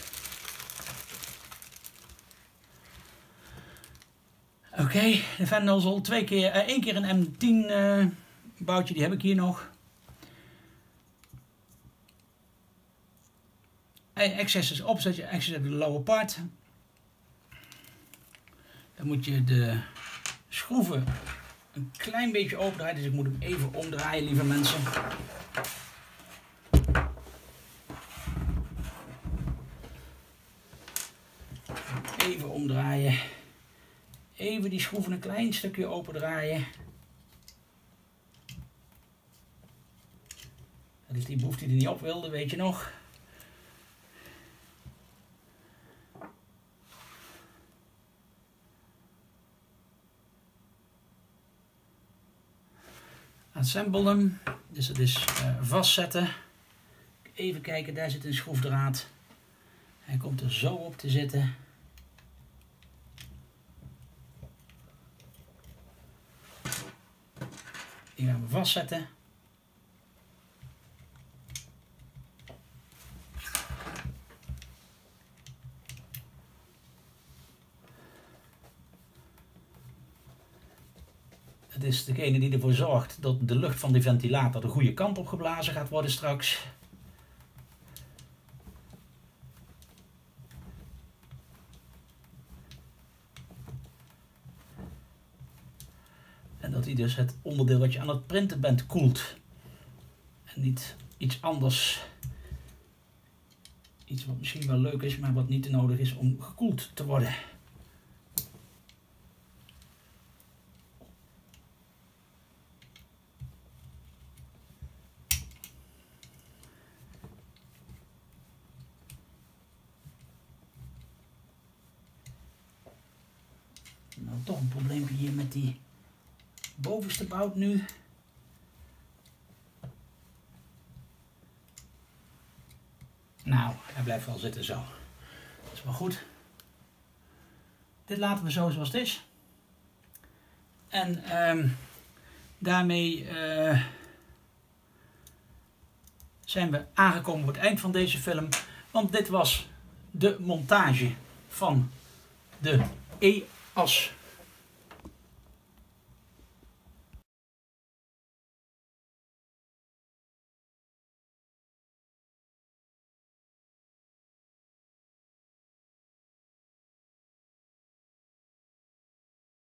Oké, okay, de fan nozzle. Twee keer, uh, één keer een M tien uh, boutje. Die heb ik hier nog. Access is op, zet je access op de lower part. Dan moet je de schroeven een klein beetje opendraaien. Dus ik moet hem even omdraaien, lieve mensen. Even omdraaien. Even die schroeven een klein stukje opendraaien. Dat is die boef die er niet op wilde, weet je nog. Assemble hem. Dus dat is uh, vastzetten. Even kijken, daar zit een schroefdraad. Hij komt er zo op te zitten. Die gaan we vastzetten. Het is degene die ervoor zorgt dat de lucht van die ventilator de goede kant op geblazen gaat worden straks. En dat hij dus het onderdeel wat je aan het printen bent koelt. En niet iets anders. Iets wat misschien wel leuk is, maar wat niet nodig is om gekoeld te worden. Nou, toch een probleempje hier met die bovenste bout nu. Nou, hij blijft wel zitten zo. Dat is wel goed. Dit laten we zo zoals het is. En um, daarmee uh, zijn we aangekomen op het eind van deze film. Want dit was de montage van de E A S